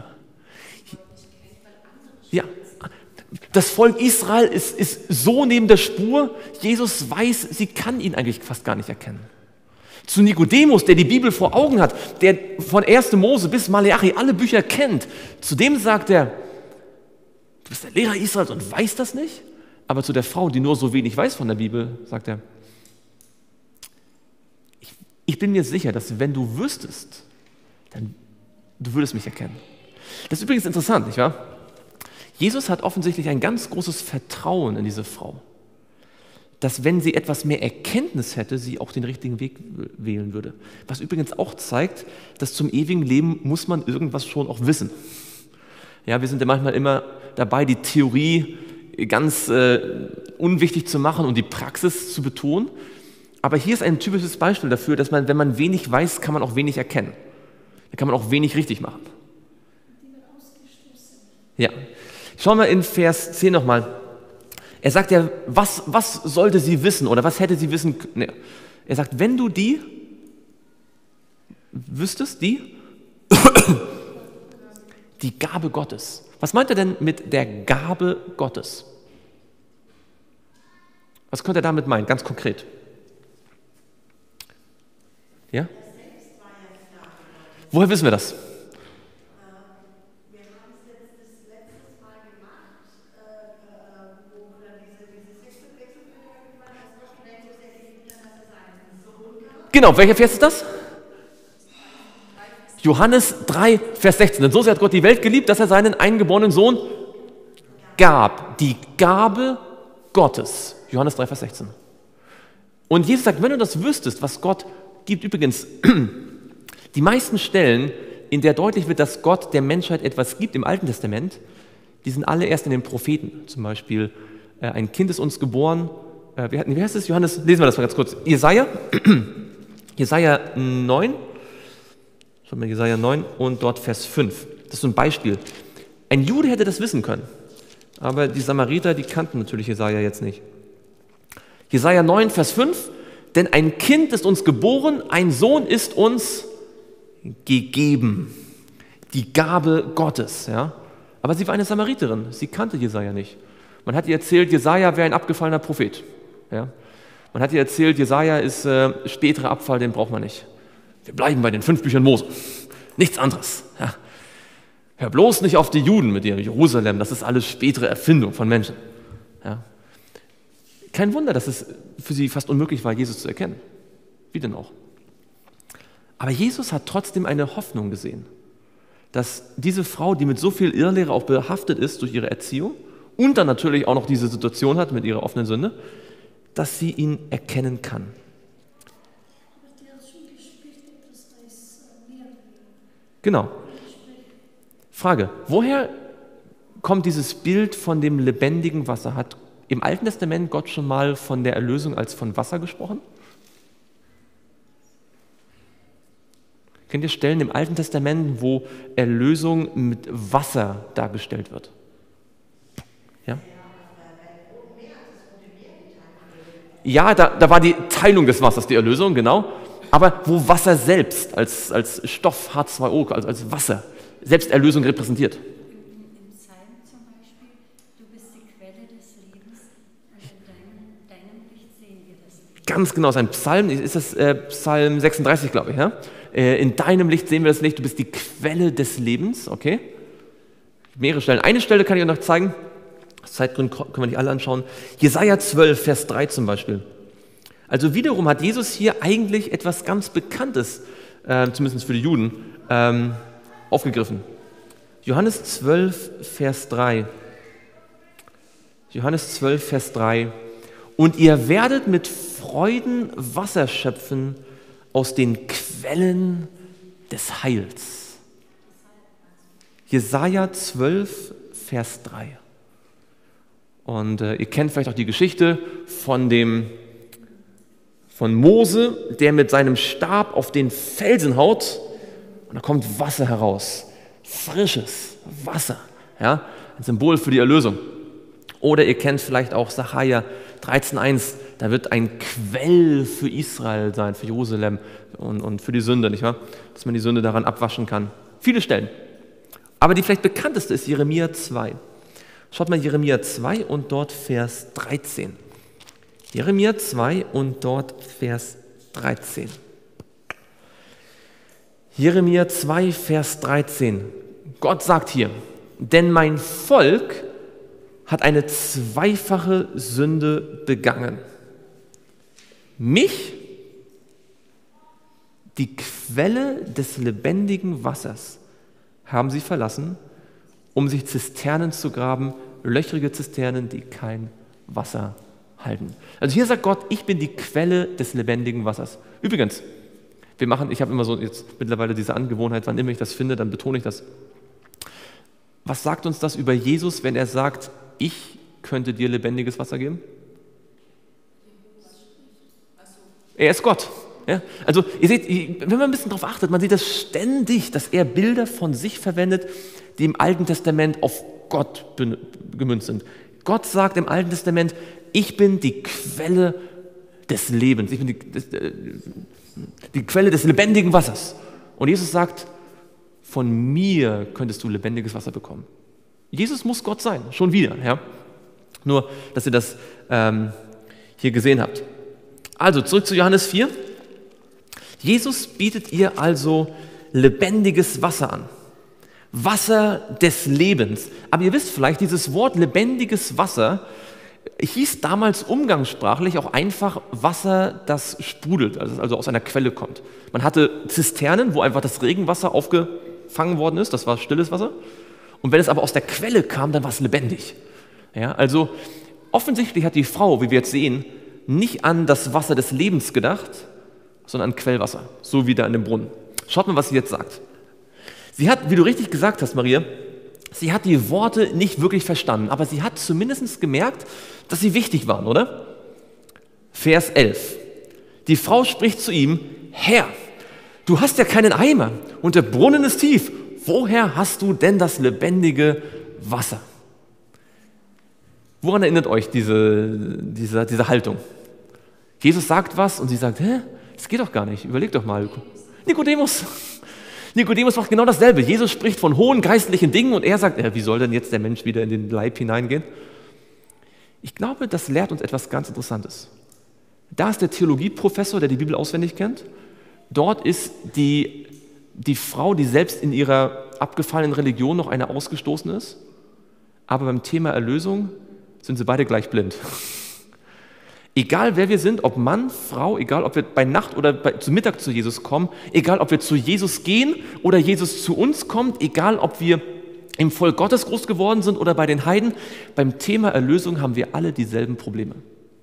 Ja, das Volk Israel ist, ist so neben der Spur, Jesus weiß, sie kann ihn eigentlich fast gar nicht erkennen. Zu Nikodemus, der die Bibel vor Augen hat, der von ersten Mose bis Maleachi alle Bücher kennt, zu dem sagt er, du bist der Lehrer Israels und weißt das nicht? Aber zu der Frau, die nur so wenig weiß von der Bibel, sagt er, ich, ich bin mir sicher, dass wenn du wüsstest, dann du würdest mich erkennen. Das ist übrigens interessant, nicht wahr? Jesus hat offensichtlich ein ganz großes Vertrauen in diese Frau, dass wenn sie etwas mehr Erkenntnis hätte, sie auch den richtigen Weg wählen würde. Was übrigens auch zeigt, dass zum ewigen Leben muss man irgendwas schon auch wissen. Ja, wir sind ja manchmal immer dabei, die Theorie ganz äh, unwichtig zu machen und die Praxis zu betonen. Aber hier ist ein typisches Beispiel dafür, dass man, wenn man wenig weiß, kann man auch wenig erkennen. Da kann man auch wenig richtig machen. Ja. Schauen wir in Vers zehn nochmal. Er sagt ja, was, was sollte sie wissen oder was hätte sie wissen können? Nee. Er sagt, wenn du die wüsstest, die? Die Gabe Gottes. Was meint er denn mit der Gabe Gottes? Was könnte er damit meinen, ganz konkret? Ja? Woher wissen wir das? Wir haben es letztes, letztes Mal gemacht, äh, wo dann diese, diese sechste Wechselbildung gemacht hat, dass Gott die Welt so sehr geliebt hat, dass er seinen Sohn gab. Genau, welcher Vers ist das? Johannes drei, Vers sechzehn. Denn so sehr hat Gott die Welt geliebt, dass er seinen eingeborenen Sohn gab. Die Gabe Gottes. Johannes drei, Vers sechzehn. Und Jesus sagt, wenn du das wüsstest, was Gott gibt, übrigens, die meisten Stellen, in der deutlich wird, dass Gott der Menschheit etwas gibt im Alten Testament, die sind alle erst in den Propheten. Zum Beispiel, äh, ein Kind ist uns geboren. Äh, wie, wie heißt es, Johannes? Lesen wir das mal ganz kurz. Jesaja, Jesaja neun. Schaut mal, Jesaja neun und dort Vers fünf. Das ist so ein Beispiel. Ein Jude hätte das wissen können, aber die Samariter, die kannten natürlich Jesaja jetzt nicht. Jesaja neun, Vers fünf. Denn ein Kind ist uns geboren, ein Sohn ist uns gegeben. Die Gabe Gottes. Ja? Aber sie war eine Samariterin, sie kannte Jesaja nicht. Man hat ihr erzählt, Jesaja wäre ein abgefallener Prophet. Ja? Man hat ihr erzählt, Jesaja ist äh, späterer Abfall, den braucht man nicht. Wir bleiben bei den fünf Büchern Mose. Nichts anderes. Ja. Hör bloß nicht auf die Juden mit ihrem Jerusalem, das ist alles spätere Erfindung von Menschen. Ja. Kein Wunder, dass es für sie fast unmöglich war, Jesus zu erkennen. Wie denn auch? Aber Jesus hat trotzdem eine Hoffnung gesehen, dass diese Frau, die mit so viel Irrlehre auch behaftet ist durch ihre Erziehung und dann natürlich auch noch diese Situation hat mit ihrer offenen Sünde, dass sie ihn erkennen kann. Genau. Frage, woher kommt dieses Bild von dem lebendigen Wasser? Hat im Alten Testament Gott schon mal von der Erlösung als von Wasser gesprochen? Kennt ihr Stellen im Alten Testament, wo Erlösung mit Wasser dargestellt wird? Ja, ja da, da war die Teilung des Wassers die Erlösung, genau. Aber wo Wasser selbst als, als Stoff H zwei O, also als Wasser, selbst Erlösung repräsentiert. Im, Im Psalm zum Beispiel, du bist die Quelle des Lebens und in deinem, deinem Licht sehen wir das Licht. Ganz genau, sein Psalm, ist das äh, Psalm sechsunddreißig, glaube ich. Ja? Äh, in deinem Licht sehen wir das Licht, du bist die Quelle des Lebens, okay? Mehrere Stellen. Eine Stelle kann ich euch noch zeigen, aus Zeitgründen können wir nicht alle anschauen. Jesaja zwölf, Vers drei zum Beispiel. Also wiederum hat Jesus hier eigentlich etwas ganz Bekanntes, äh, zumindest für die Juden, ähm, aufgegriffen. Johannes zwölf, Vers drei. Johannes zwölf, Vers drei. Und ihr werdet mit Freuden Wasser schöpfen aus den Quellen des Heils. Jesaja zwölf, Vers drei. Und äh, ihr kennt vielleicht auch die Geschichte von dem von Mose, der mit seinem Stab auf den Felsen haut und da kommt Wasser heraus. Frisches Wasser. Ja? Ein Symbol für die Erlösung. Oder ihr kennt vielleicht auch Sacharja dreizehn eins, da wird ein Quell für Israel sein, für Jerusalem und, und für die Sünde, nicht wahr? Dass man die Sünde daran abwaschen kann. Viele Stellen. Aber die vielleicht bekannteste ist Jeremia zwei. Schaut mal Jeremia zwei und dort Vers dreizehn. Jeremia zwei und dort Vers dreizehn. Jeremia zwei, Vers dreizehn. Gott sagt hier, denn mein Volk hat eine zweifache Sünde begangen. Mich, die Quelle des lebendigen Wassers, haben sie verlassen, um sich Zisternen zu graben, löchrige Zisternen, die kein Wasser halten. Also hier sagt Gott, ich bin die Quelle des lebendigen Wassers. Übrigens, wir machen, ich habe immer so jetzt mittlerweile diese Angewohnheit, wann immer ich das finde, dann betone ich das. Was sagt uns das über Jesus, wenn er sagt, ich könnte dir lebendiges Wasser geben? Er ist Gott. Ja? Also ihr seht, wenn man ein bisschen darauf achtet, man sieht das ständig, dass er Bilder von sich verwendet, die im Alten Testament auf Gott gemünzt sind. Gott sagt im Alten Testament, ich bin die Quelle des Lebens, ich bin die, das, die Quelle des lebendigen Wassers. Und Jesus sagt, von mir könntest du lebendiges Wasser bekommen. Jesus muss Gott sein, schon wieder. Ja? Nur, dass ihr das ähm, hier gesehen habt. Also, zurück zu Johannes vier. Jesus bietet ihr also lebendiges Wasser an. Wasser des Lebens. Aber ihr wisst vielleicht, dieses Wort lebendiges Wasser hieß damals umgangssprachlich auch einfach Wasser, das sprudelt, also, also aus einer Quelle kommt. Man hatte Zisternen, wo einfach das Regenwasser aufgefangen worden ist, das war stilles Wasser. Und wenn es aber aus der Quelle kam, dann war es lebendig. Ja, also offensichtlich hat die Frau, wie wir jetzt sehen, nicht an das Wasser des Lebens gedacht, sondern an Quellwasser, so wie da in dem Brunnen. Schaut mal, was sie jetzt sagt. Sie hat, wie du richtig gesagt hast, Maria, sie hat die Worte nicht wirklich verstanden, aber sie hat zumindest gemerkt, dass sie wichtig waren, oder? Vers elf. Die Frau spricht zu ihm, Herr, du hast ja keinen Eimer und der Brunnen ist tief. Woher hast du denn das lebendige Wasser? Woran erinnert euch diese, diese, diese Haltung? Jesus sagt was und sie sagt, hä, das geht doch gar nicht, überleg doch mal. Nikodemus. Nikodemus macht genau dasselbe. Jesus spricht von hohen geistlichen Dingen und er sagt, äh, wie soll denn jetzt der Mensch wieder in den Leib hineingehen? Ich glaube, das lehrt uns etwas ganz Interessantes. Da ist der Theologieprofessor, der die Bibel auswendig kennt. Dort ist die, die Frau, die selbst in ihrer abgefallenen Religion noch eine Ausgestoßene ist. Aber beim Thema Erlösung sind sie beide gleich blind. Egal wer wir sind, ob Mann, Frau, egal ob wir bei Nacht oder bei, zu Mittag zu Jesus kommen, egal ob wir zu Jesus gehen oder Jesus zu uns kommt, egal ob wir im Volk Gottes groß geworden sind oder bei den Heiden, beim Thema Erlösung haben wir alle dieselben Probleme.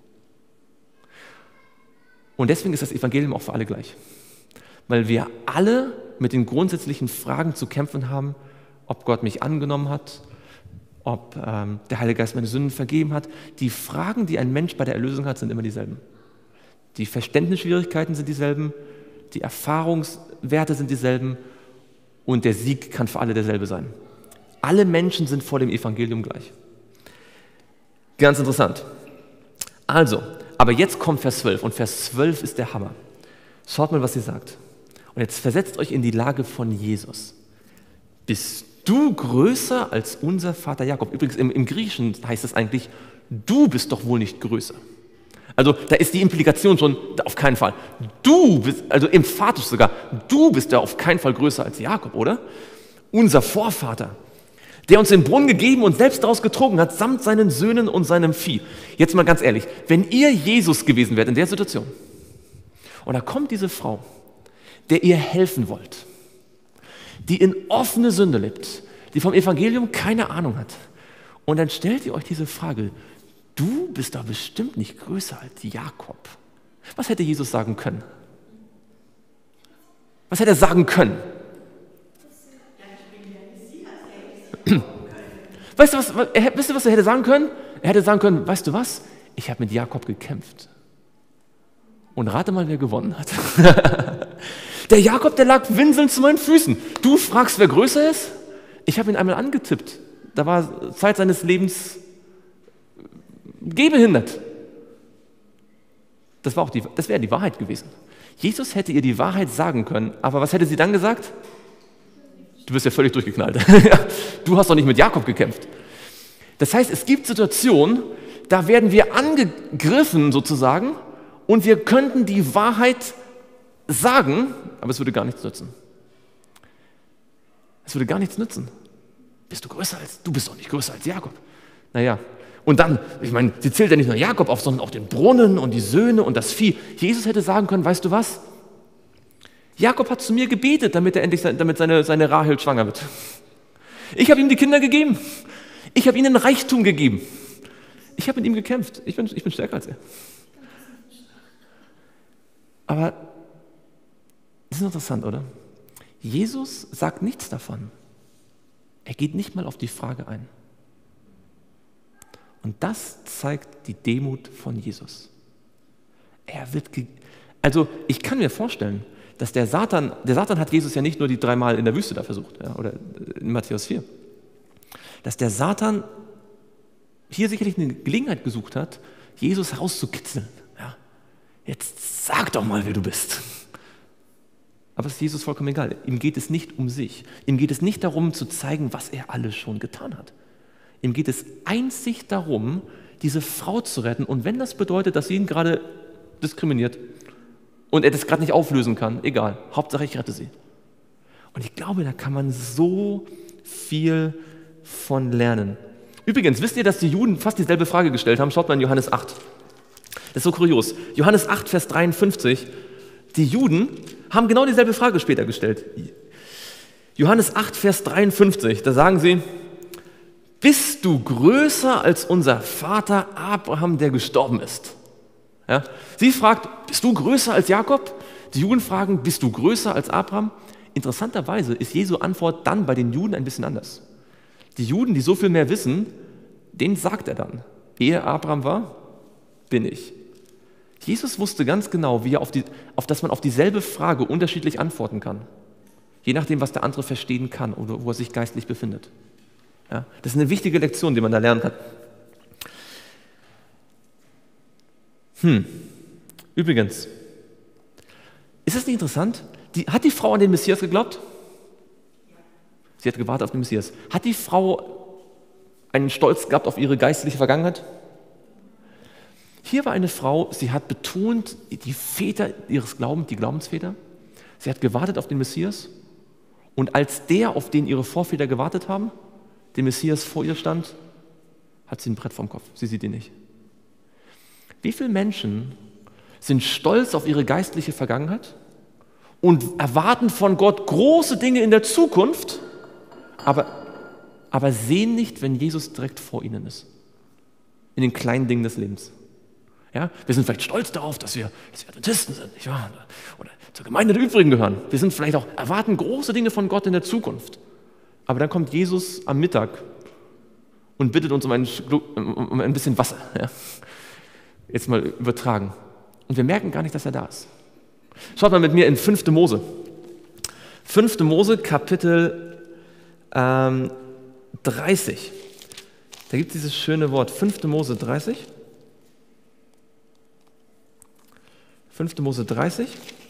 Und deswegen ist das Evangelium auch für alle gleich. Weil wir alle mit den grundsätzlichen Fragen zu kämpfen haben, ob Gott mich angenommen hat, ob ähm, der Heilige Geist meine Sünden vergeben hat. Die Fragen, die ein Mensch bei der Erlösung hat, sind immer dieselben. Die Verständnisschwierigkeiten sind dieselben, die Erfahrungswerte sind dieselben und der Sieg kann für alle derselbe sein. Alle Menschen sind vor dem Evangelium gleich. Ganz interessant. Also, aber jetzt kommt Vers zwölf und Vers zwölf ist der Hammer. Schaut mal, was sie sagt. Und jetzt versetzt euch in die Lage von Jesus. Bist du größer als unser Vater Jakob? Übrigens, im, im Griechischen heißt es eigentlich, du bist doch wohl nicht größer. Also da ist die Implikation schon auf keinen Fall. Du bist, also emphatisch sogar, du bist ja auf keinen Fall größer als Jakob, oder? Unser Vorvater, der uns den Brunnen gegeben und selbst daraus getrunken hat, samt seinen Söhnen und seinem Vieh. Jetzt mal ganz ehrlich, wenn ihr Jesus gewesen wärt in der Situation, und da kommt diese Frau, der ihr helfen wollt, die in offene Sünde lebt, die vom Evangelium keine Ahnung hat, und dann stellt ihr euch diese Frage, du bist doch bestimmt nicht größer als Jakob. Was hätte Jesus sagen können? Was hätte er sagen können? Weißt du, was, er, wisst ihr, was er hätte sagen können? Er hätte sagen können, weißt du was? Ich habe mit Jakob gekämpft. Und rate mal, wer gewonnen hat. Der Jakob, der lag winselnd zu meinen Füßen. Du fragst, wer größer ist? Ich habe ihn einmal angetippt. Da war Zeit seines Lebens gehbehindert. Das war auch die, das wäre die Wahrheit gewesen. Jesus hätte ihr die Wahrheit sagen können, aber was hätte sie dann gesagt? Du bist ja völlig durchgeknallt. Du hast doch nicht mit Jakob gekämpft. Das heißt, es gibt Situationen, da werden wir angegriffen sozusagen und wir könnten die Wahrheit sagen, aber es würde gar nichts nützen. Es würde gar nichts nützen. Bist du größer als, du bist doch nicht größer als Jakob. Naja, und dann, ich meine, sie zählt ja nicht nur Jakob auf, sondern auch den Brunnen und die Söhne und das Vieh. Jesus hätte sagen können, weißt du was? Jakob hat zu mir gebetet, damit er endlich damit seine, seine Rahel schwanger wird. Ich habe ihm die Kinder gegeben. Ich habe ihnen Reichtum gegeben. Ich habe mit ihm gekämpft. Ich bin, ich bin stärker als er. Aber das ist interessant, oder? Jesus sagt nichts davon. Er geht nicht mal auf die Frage ein. Und das zeigt die Demut von Jesus. Er wird, ge- also ich kann mir vorstellen, dass der Satan, der Satan hat Jesus ja nicht nur die dreimal in der Wüste da versucht, ja, oder in Matthäus vier, dass der Satan hier sicherlich eine Gelegenheit gesucht hat, Jesus herauszukitzeln. Ja. Jetzt sag doch mal, wer du bist. Aber es ist Jesus vollkommen egal. Ihm geht es nicht um sich. Ihm geht es nicht darum, zu zeigen, was er alles schon getan hat. Ihm geht es einzig darum, diese Frau zu retten. Und wenn das bedeutet, dass sie ihn gerade diskriminiert und er das gerade nicht auflösen kann, egal. Hauptsache, ich rette sie. Und ich glaube, da kann man so viel von lernen. Übrigens, wisst ihr, dass die Juden fast dieselbe Frage gestellt haben? Schaut mal in Johannes acht. Das ist so kurios. Johannes acht, Vers dreiundfünfzig. Die Juden haben genau dieselbe Frage später gestellt. Johannes acht, Vers dreiundfünfzig. Da sagen sie, bist du größer als unser Vater Abraham, der gestorben ist? Ja? Sie fragt, bist du größer als Jakob? Die Juden fragen, bist du größer als Abraham? Interessanterweise ist Jesu Antwort dann bei den Juden ein bisschen anders. Die Juden, die so viel mehr wissen, denen sagt er dann, ehe Abraham war, bin ich. Jesus wusste ganz genau, wie er auf, die, auf dass man auf dieselbe Frage unterschiedlich antworten kann. Je nachdem, was der andere verstehen kann oder wo er sich geistlich befindet. Ja, das ist eine wichtige Lektion, die man da lernen kann. Hm. Übrigens, ist es nicht interessant? Die, hat die Frau an den Messias geglaubt? Sie hat gewartet auf den Messias. Hat die Frau einen Stolz gehabt auf ihre geistliche Vergangenheit? Hier war eine Frau, sie hat betont, die Väter ihres Glaubens, die Glaubensväter, sie hat gewartet auf den Messias und als der, auf den ihre Vorväter gewartet haben, der Messias vor ihr stand, hat sie ein Brett vorm Kopf, sie sieht ihn nicht. Wie viele Menschen sind stolz auf ihre geistliche Vergangenheit und erwarten von Gott große Dinge in der Zukunft, aber, aber sehen nicht, wenn Jesus direkt vor ihnen ist, in den kleinen Dingen des Lebens. Ja, wir sind vielleicht stolz darauf, dass wir, dass wir Adventisten sind, nicht wahr? Oder zur Gemeinde der Übrigen gehören. Wir sind vielleicht auch, erwarten große Dinge von Gott in der Zukunft. Aber dann kommt Jesus am Mittag und bittet uns um ein, um ein bisschen Wasser. Ja? Jetzt mal übertragen. Und wir merken gar nicht, dass er da ist. Schaut mal mit mir in fünfte Mose. fünfte Mose, Kapitel ähm, dreißig. Da gibt es dieses schöne Wort, fünfte Mose dreißig. fünfte Mose dreißig.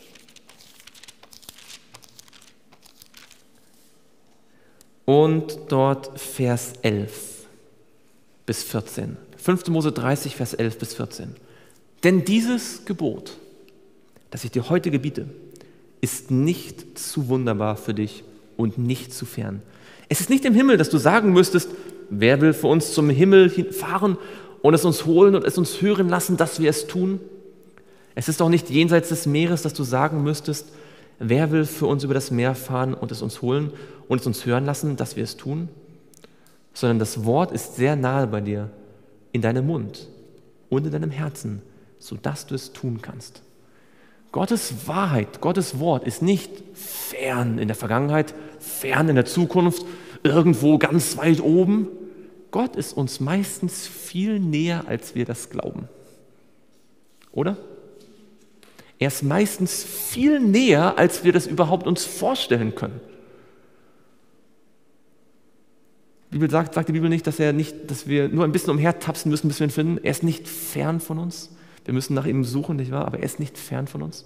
Und dort Vers elf bis vierzehn. fünfte Mose dreißig, Vers elf bis vierzehn. Denn dieses Gebot, das ich dir heute gebiete, ist nicht zu wunderbar für dich und nicht zu fern. Es ist nicht im Himmel, dass du sagen müsstest, wer will für uns zum Himmel fahren und es uns holen und es uns hören lassen, dass wir es tun? Es ist auch nicht jenseits des Meeres, dass du sagen müsstest, wer will für uns über das Meer fahren und es uns holen und es uns hören lassen, dass wir es tun? Sondern das Wort ist sehr nahe bei dir, in deinem Mund und in deinem Herzen, sodass du es tun kannst. Gottes Wahrheit, Gottes Wort ist nicht fern in der Vergangenheit, fern in der Zukunft, irgendwo ganz weit oben. Gott ist uns meistens viel näher, als wir das glauben. Oder? Er ist meistens viel näher, als wir das überhaupt uns vorstellen können. Die Bibel sagt, sagt die Bibel nicht, dass, er nicht, dass wir nur ein bisschen umhertapsen müssen, bis wir ihn finden. Er ist nicht fern von uns. Wir müssen nach ihm suchen, nicht wahr? Aber er ist nicht fern von uns.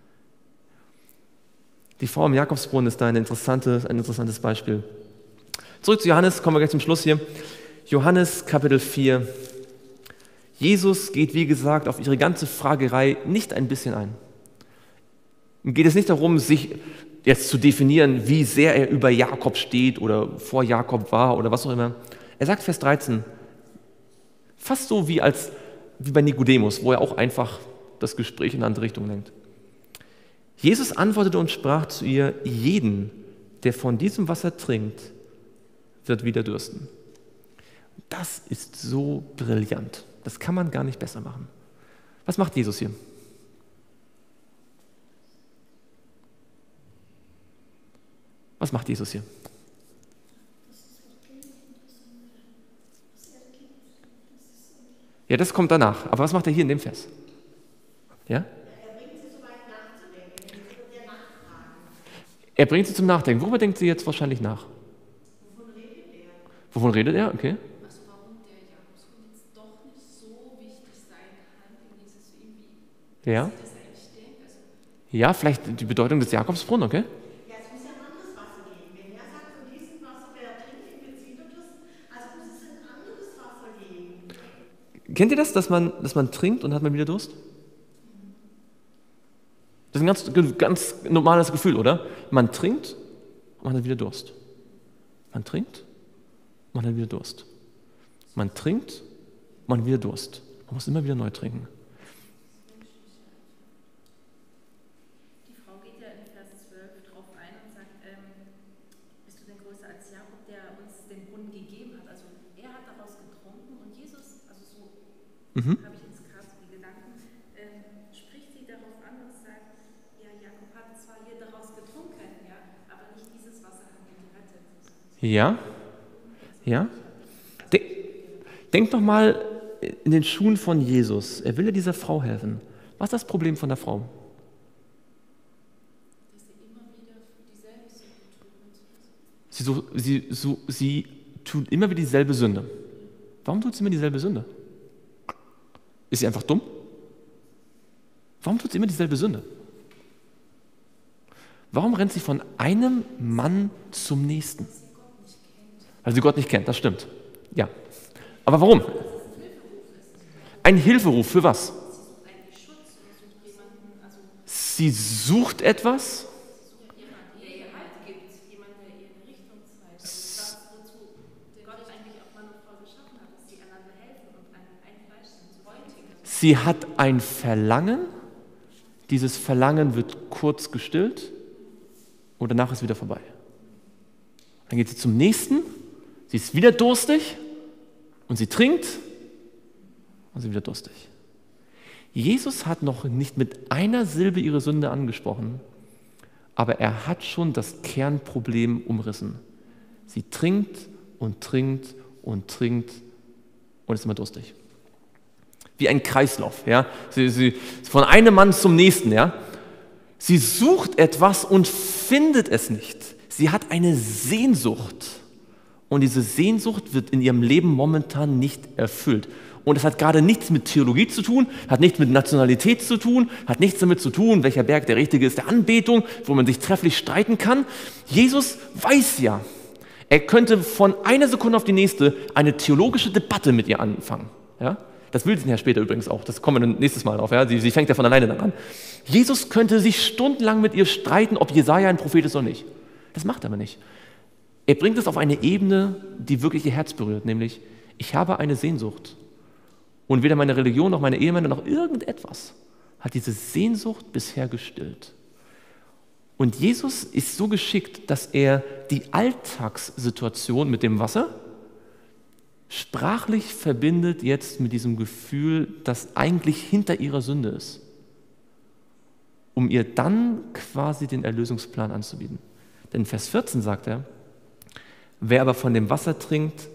Die Frau im Jakobsbrunnen ist da ein, interessante, ein interessantes Beispiel. Zurück zu Johannes, kommen wir gleich zum Schluss hier. Johannes Kapitel vier. Jesus geht, wie gesagt, auf ihre ganze Fragerei nicht ein bisschen ein. Ihm geht es nicht darum, sich jetzt zu definieren, wie sehr er über Jakob steht oder vor Jakob war oder was auch immer. Er sagt Vers dreizehn, fast so wie, als, wie bei Nikodemus, wo er auch einfach das Gespräch in eine andere Richtung lenkt. Jesus antwortete und sprach zu ihr, jeden, der von diesem Wasser trinkt, wird wieder dürsten. Das ist so brillant. Das kann man gar nicht besser machen. Was macht Jesus hier? Was macht Jesus hier? Ja, das kommt danach. Aber was macht er hier in dem Vers? Ja? Er bringt sie so weit nachzudenken, sie wird ja nachfragen. Er bringt sie zum Nachdenken. Worüber denkt sie jetzt wahrscheinlich nach? Wovon redet er? Wovon redet er? Okay. Also warum der Jakobsgrund jetzt doch nicht so wichtig sein kann, wie Jesus irgendwie Ja. das eigentlich denkt. Also Ja, vielleicht die Bedeutung des Jakobsbrunnen, okay? Ja, es muss ja ein anderes Wasser geben. Wenn er sagt, von diesem Wasser, wer trinkt, dem wird wieder Durst, also muss es ein anderes Wasser geben. Kennt ihr das, dass man, dass man trinkt und hat man wieder Durst? Das ist ein ganz, ganz normales Gefühl, oder? Man trinkt und man hat wieder Durst. Man trinkt und man hat wieder Durst. Man trinkt und man hat wieder Durst. Man muss immer wieder neu trinken. Die Frau geht ja in Vers zwölf drauf ein und sagt, ähm, bist du denn größer als Jakob, der uns den Brunnen gegeben hat? Also er hat daraus getrunken und Jesus, also so Mhm. habe ich jetzt gerade so die Gedanken, ähm, spricht sie darauf an und sagt, ja, Jakob hat zwar hier daraus getrunken, ja, aber nicht dieses Wasser hat ihn gerettet. Ja, ja. De- Denk doch mal in den Schuhen von Jesus. Er will ja dieser Frau helfen. Was ist das Problem von der Frau? Dass sie immer wieder dieselbe Sünde tut. Sie, so, sie, so, sie tut immer wieder dieselbe Sünde. Warum tut sie immer dieselbe Sünde? Ist sie einfach dumm? Warum tut sie immer dieselbe Sünde? Warum rennt sie von einem Mann zum nächsten? Weil sie Gott nicht kennt, das stimmt. Ja. Aber warum? Ein Hilferuf für was? Sie sucht etwas. Jemand, der ihr Halt gibt, jemand, der ihr eine Richtung zeigt. Also das, wozu Gott eigentlich auch Mann und Frau geschaffen hat, dass sie einander helfen und ein, ein Fleisch sind, zu Bräutigen. Sie hat ein Verlangen. Dieses Verlangen wird kurz gestillt und danach ist wieder vorbei. Dann geht sie zum nächsten. Sie ist wieder durstig und sie trinkt und sie ist wieder durstig. Jesus hat noch nicht mit einer Silbe ihre Sünde angesprochen, aber er hat schon das Kernproblem umrissen. Sie trinkt und trinkt und trinkt und ist immer durstig. Wie ein Kreislauf. Ja? Sie, sie, von einem Mann zum nächsten. Ja? Sie sucht etwas und findet es nicht. Sie hat eine Sehnsucht. Und diese Sehnsucht wird in ihrem Leben momentan nicht erfüllt. Und das hat gerade nichts mit Theologie zu tun, hat nichts mit Nationalität zu tun, hat nichts damit zu tun, welcher Berg der richtige ist der Anbetung, wo man sich trefflich streiten kann. Jesus weiß ja, er könnte von einer Sekunde auf die nächste eine theologische Debatte mit ihr anfangen. Ja? Das will sie ja später übrigens auch, das kommen wir dann nächstes Mal drauf. Ja? Sie, sie fängt ja von alleine dann an. Jesus könnte sich stundenlang mit ihr streiten, ob Jesaja ein Prophet ist oder nicht. Das macht er aber nicht. Er bringt es auf eine Ebene, die wirklich ihr Herz berührt, nämlich, ich habe eine Sehnsucht. Und weder meine Religion noch meine Ehemänner noch irgendetwas hat diese Sehnsucht bisher gestillt. Und Jesus ist so geschickt, dass er die Alltagssituation mit dem Wasser sprachlich verbindet jetzt mit diesem Gefühl, das eigentlich hinter ihrer Sünde ist, um ihr dann quasi den Erlösungsplan anzubieten. Denn in Vers vierzehn sagt er, wer aber von dem Wasser trinkt,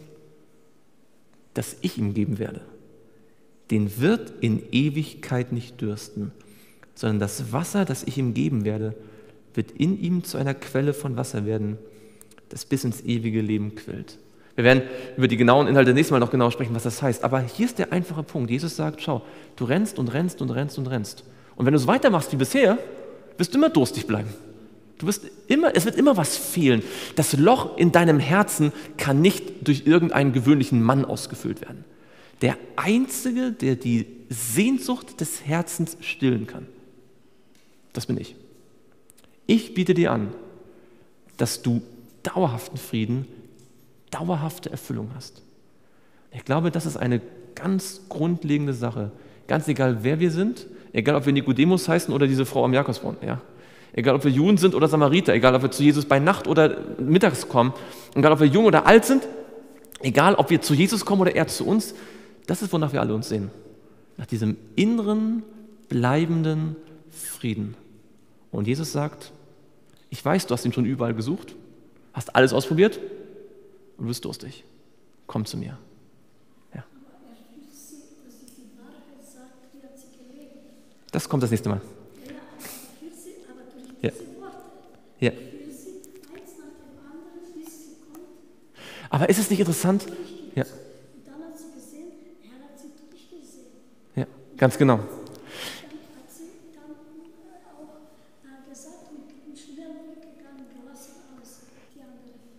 das ich ihm geben werde, den wird in Ewigkeit nicht dürsten, sondern das Wasser, das ich ihm geben werde, wird in ihm zu einer Quelle von Wasser werden, das bis ins ewige Leben quillt. Wir werden über die genauen Inhalte nächstes Mal noch genau sprechen, was das heißt. Aber hier ist der einfache Punkt. Jesus sagt, schau, du rennst und rennst und rennst und rennst. Und wenn du es weitermachst wie bisher, wirst du immer durstig bleiben. Du wirst immer, es wird immer was fehlen. Das Loch in deinem Herzen kann nicht durch irgendeinen gewöhnlichen Mann ausgefüllt werden. Der Einzige, der die Sehnsucht des Herzens stillen kann, das bin ich. Ich biete dir an, dass du dauerhaften Frieden, dauerhafte Erfüllung hast. Ich glaube, das ist eine ganz grundlegende Sache. Ganz egal, wer wir sind, egal, ob wir Nikodemus heißen oder diese Frau am Jakobsbrunnen, ja. Egal, ob wir Juden sind oder Samariter, egal, ob wir zu Jesus bei Nacht oder mittags kommen, egal, ob wir jung oder alt sind, egal, ob wir zu Jesus kommen oder er zu uns, das ist, wonach wir alle uns sehen. Nach diesem inneren, bleibenden Frieden. Und Jesus sagt, ich weiß, du hast ihn schon überall gesucht, hast alles ausprobiert und du bist durstig. Komm zu mir. Ja. Das kommt das nächste Mal. Ja. Ja. Aber ist es nicht interessant? Ja. Ja, ganz genau.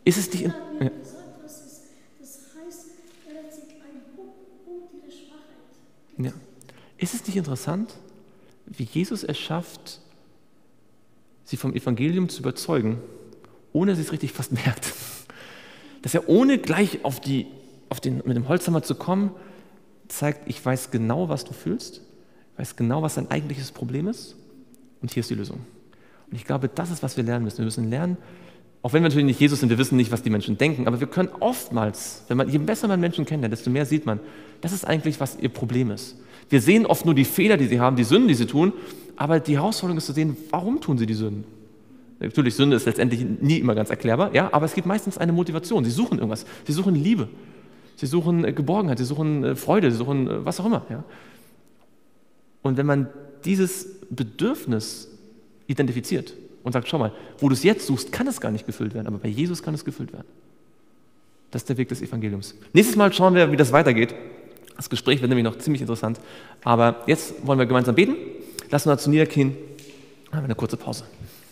Ist es nicht... In, Er hat mir ja. gesagt, das, ist, das heißt, er hat sich ein Punkt, Punkt ihrer Schwachheit. Ja. Ist es nicht interessant, wie Jesus es schafft, sie vom Evangelium zu überzeugen, ohne dass sie es richtig fast merkt? Dass er ohne gleich auf die, auf den, mit dem Holzhammer zu kommen, zeigt, ich weiß genau, was du fühlst, ich weiß genau, was dein eigentliches Problem ist und hier ist die Lösung. Und ich glaube, das ist, was wir lernen müssen. Wir müssen lernen, auch wenn wir natürlich nicht Jesus sind, wir wissen nicht, was die Menschen denken, aber wir können oftmals, wenn man, je besser man Menschen kennt, desto mehr sieht man, das ist eigentlich, was ihr Problem ist. Wir sehen oft nur die Fehler, die sie haben, die Sünden, die sie tun, aber die Herausforderung ist zu sehen, warum tun sie die Sünden? Natürlich, Sünde ist letztendlich nie immer ganz erklärbar, ja, aber es gibt meistens eine Motivation. Sie suchen irgendwas. Sie suchen Liebe. Sie suchen Geborgenheit. Sie suchen Freude. Sie suchen was auch immer. Ja. Und wenn man dieses Bedürfnis identifiziert und sagt, schau mal, wo du es jetzt suchst, kann es gar nicht gefüllt werden, aber bei Jesus kann es gefüllt werden. Das ist der Weg des Evangeliums. Nächstes Mal schauen wir, wie das weitergeht. Das Gespräch wird nämlich noch ziemlich interessant. Aber jetzt wollen wir gemeinsam beten. Lassen wir dazu niederknien. Dann haben wir eine kurze Pause.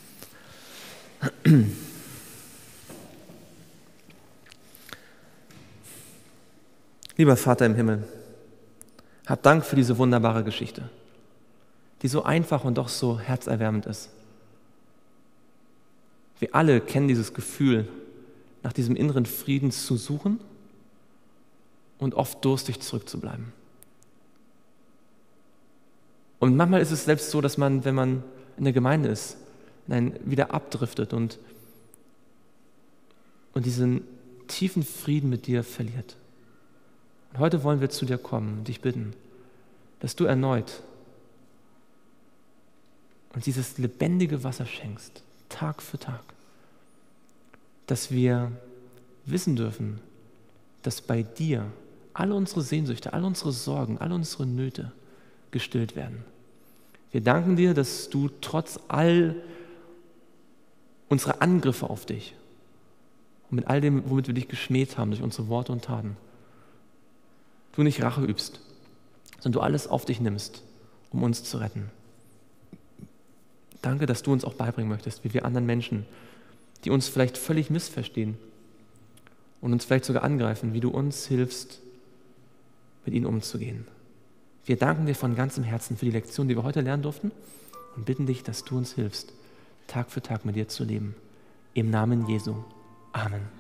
Lieber Vater im Himmel, hab Dank für diese wunderbare Geschichte, die so einfach und doch so herzerwärmend ist. Wir alle kennen dieses Gefühl, nach diesem inneren Frieden zu suchen und oft durstig zurückzubleiben. Und manchmal ist es selbst so, dass man, wenn man in der Gemeinde ist, nein, wieder abdriftet und, und diesen tiefen Frieden mit dir verliert. Und heute wollen wir zu dir kommen und dich bitten, dass du erneut uns dieses lebendige Wasser schenkst, Tag für Tag, dass wir wissen dürfen, dass bei dir alle unsere Sehnsüchte, alle unsere Sorgen, alle unsere Nöte gestillt werden. Wir danken dir, dass du trotz all unsere Angriffe auf dich und mit all dem, womit wir dich geschmäht haben, durch unsere Worte und Taten, du nicht Rache übst, sondern du alles auf dich nimmst, um uns zu retten. Danke, dass du uns auch beibringen möchtest, wie wir anderen Menschen, die uns vielleicht völlig missverstehen und uns vielleicht sogar angreifen, wie du uns hilfst, mit ihnen umzugehen. Wir danken dir von ganzem Herzen für die Lektion, die wir heute lernen durften und bitten dich, dass du uns hilfst, Tag für Tag mit dir zu leben. Im Namen Jesu. Amen.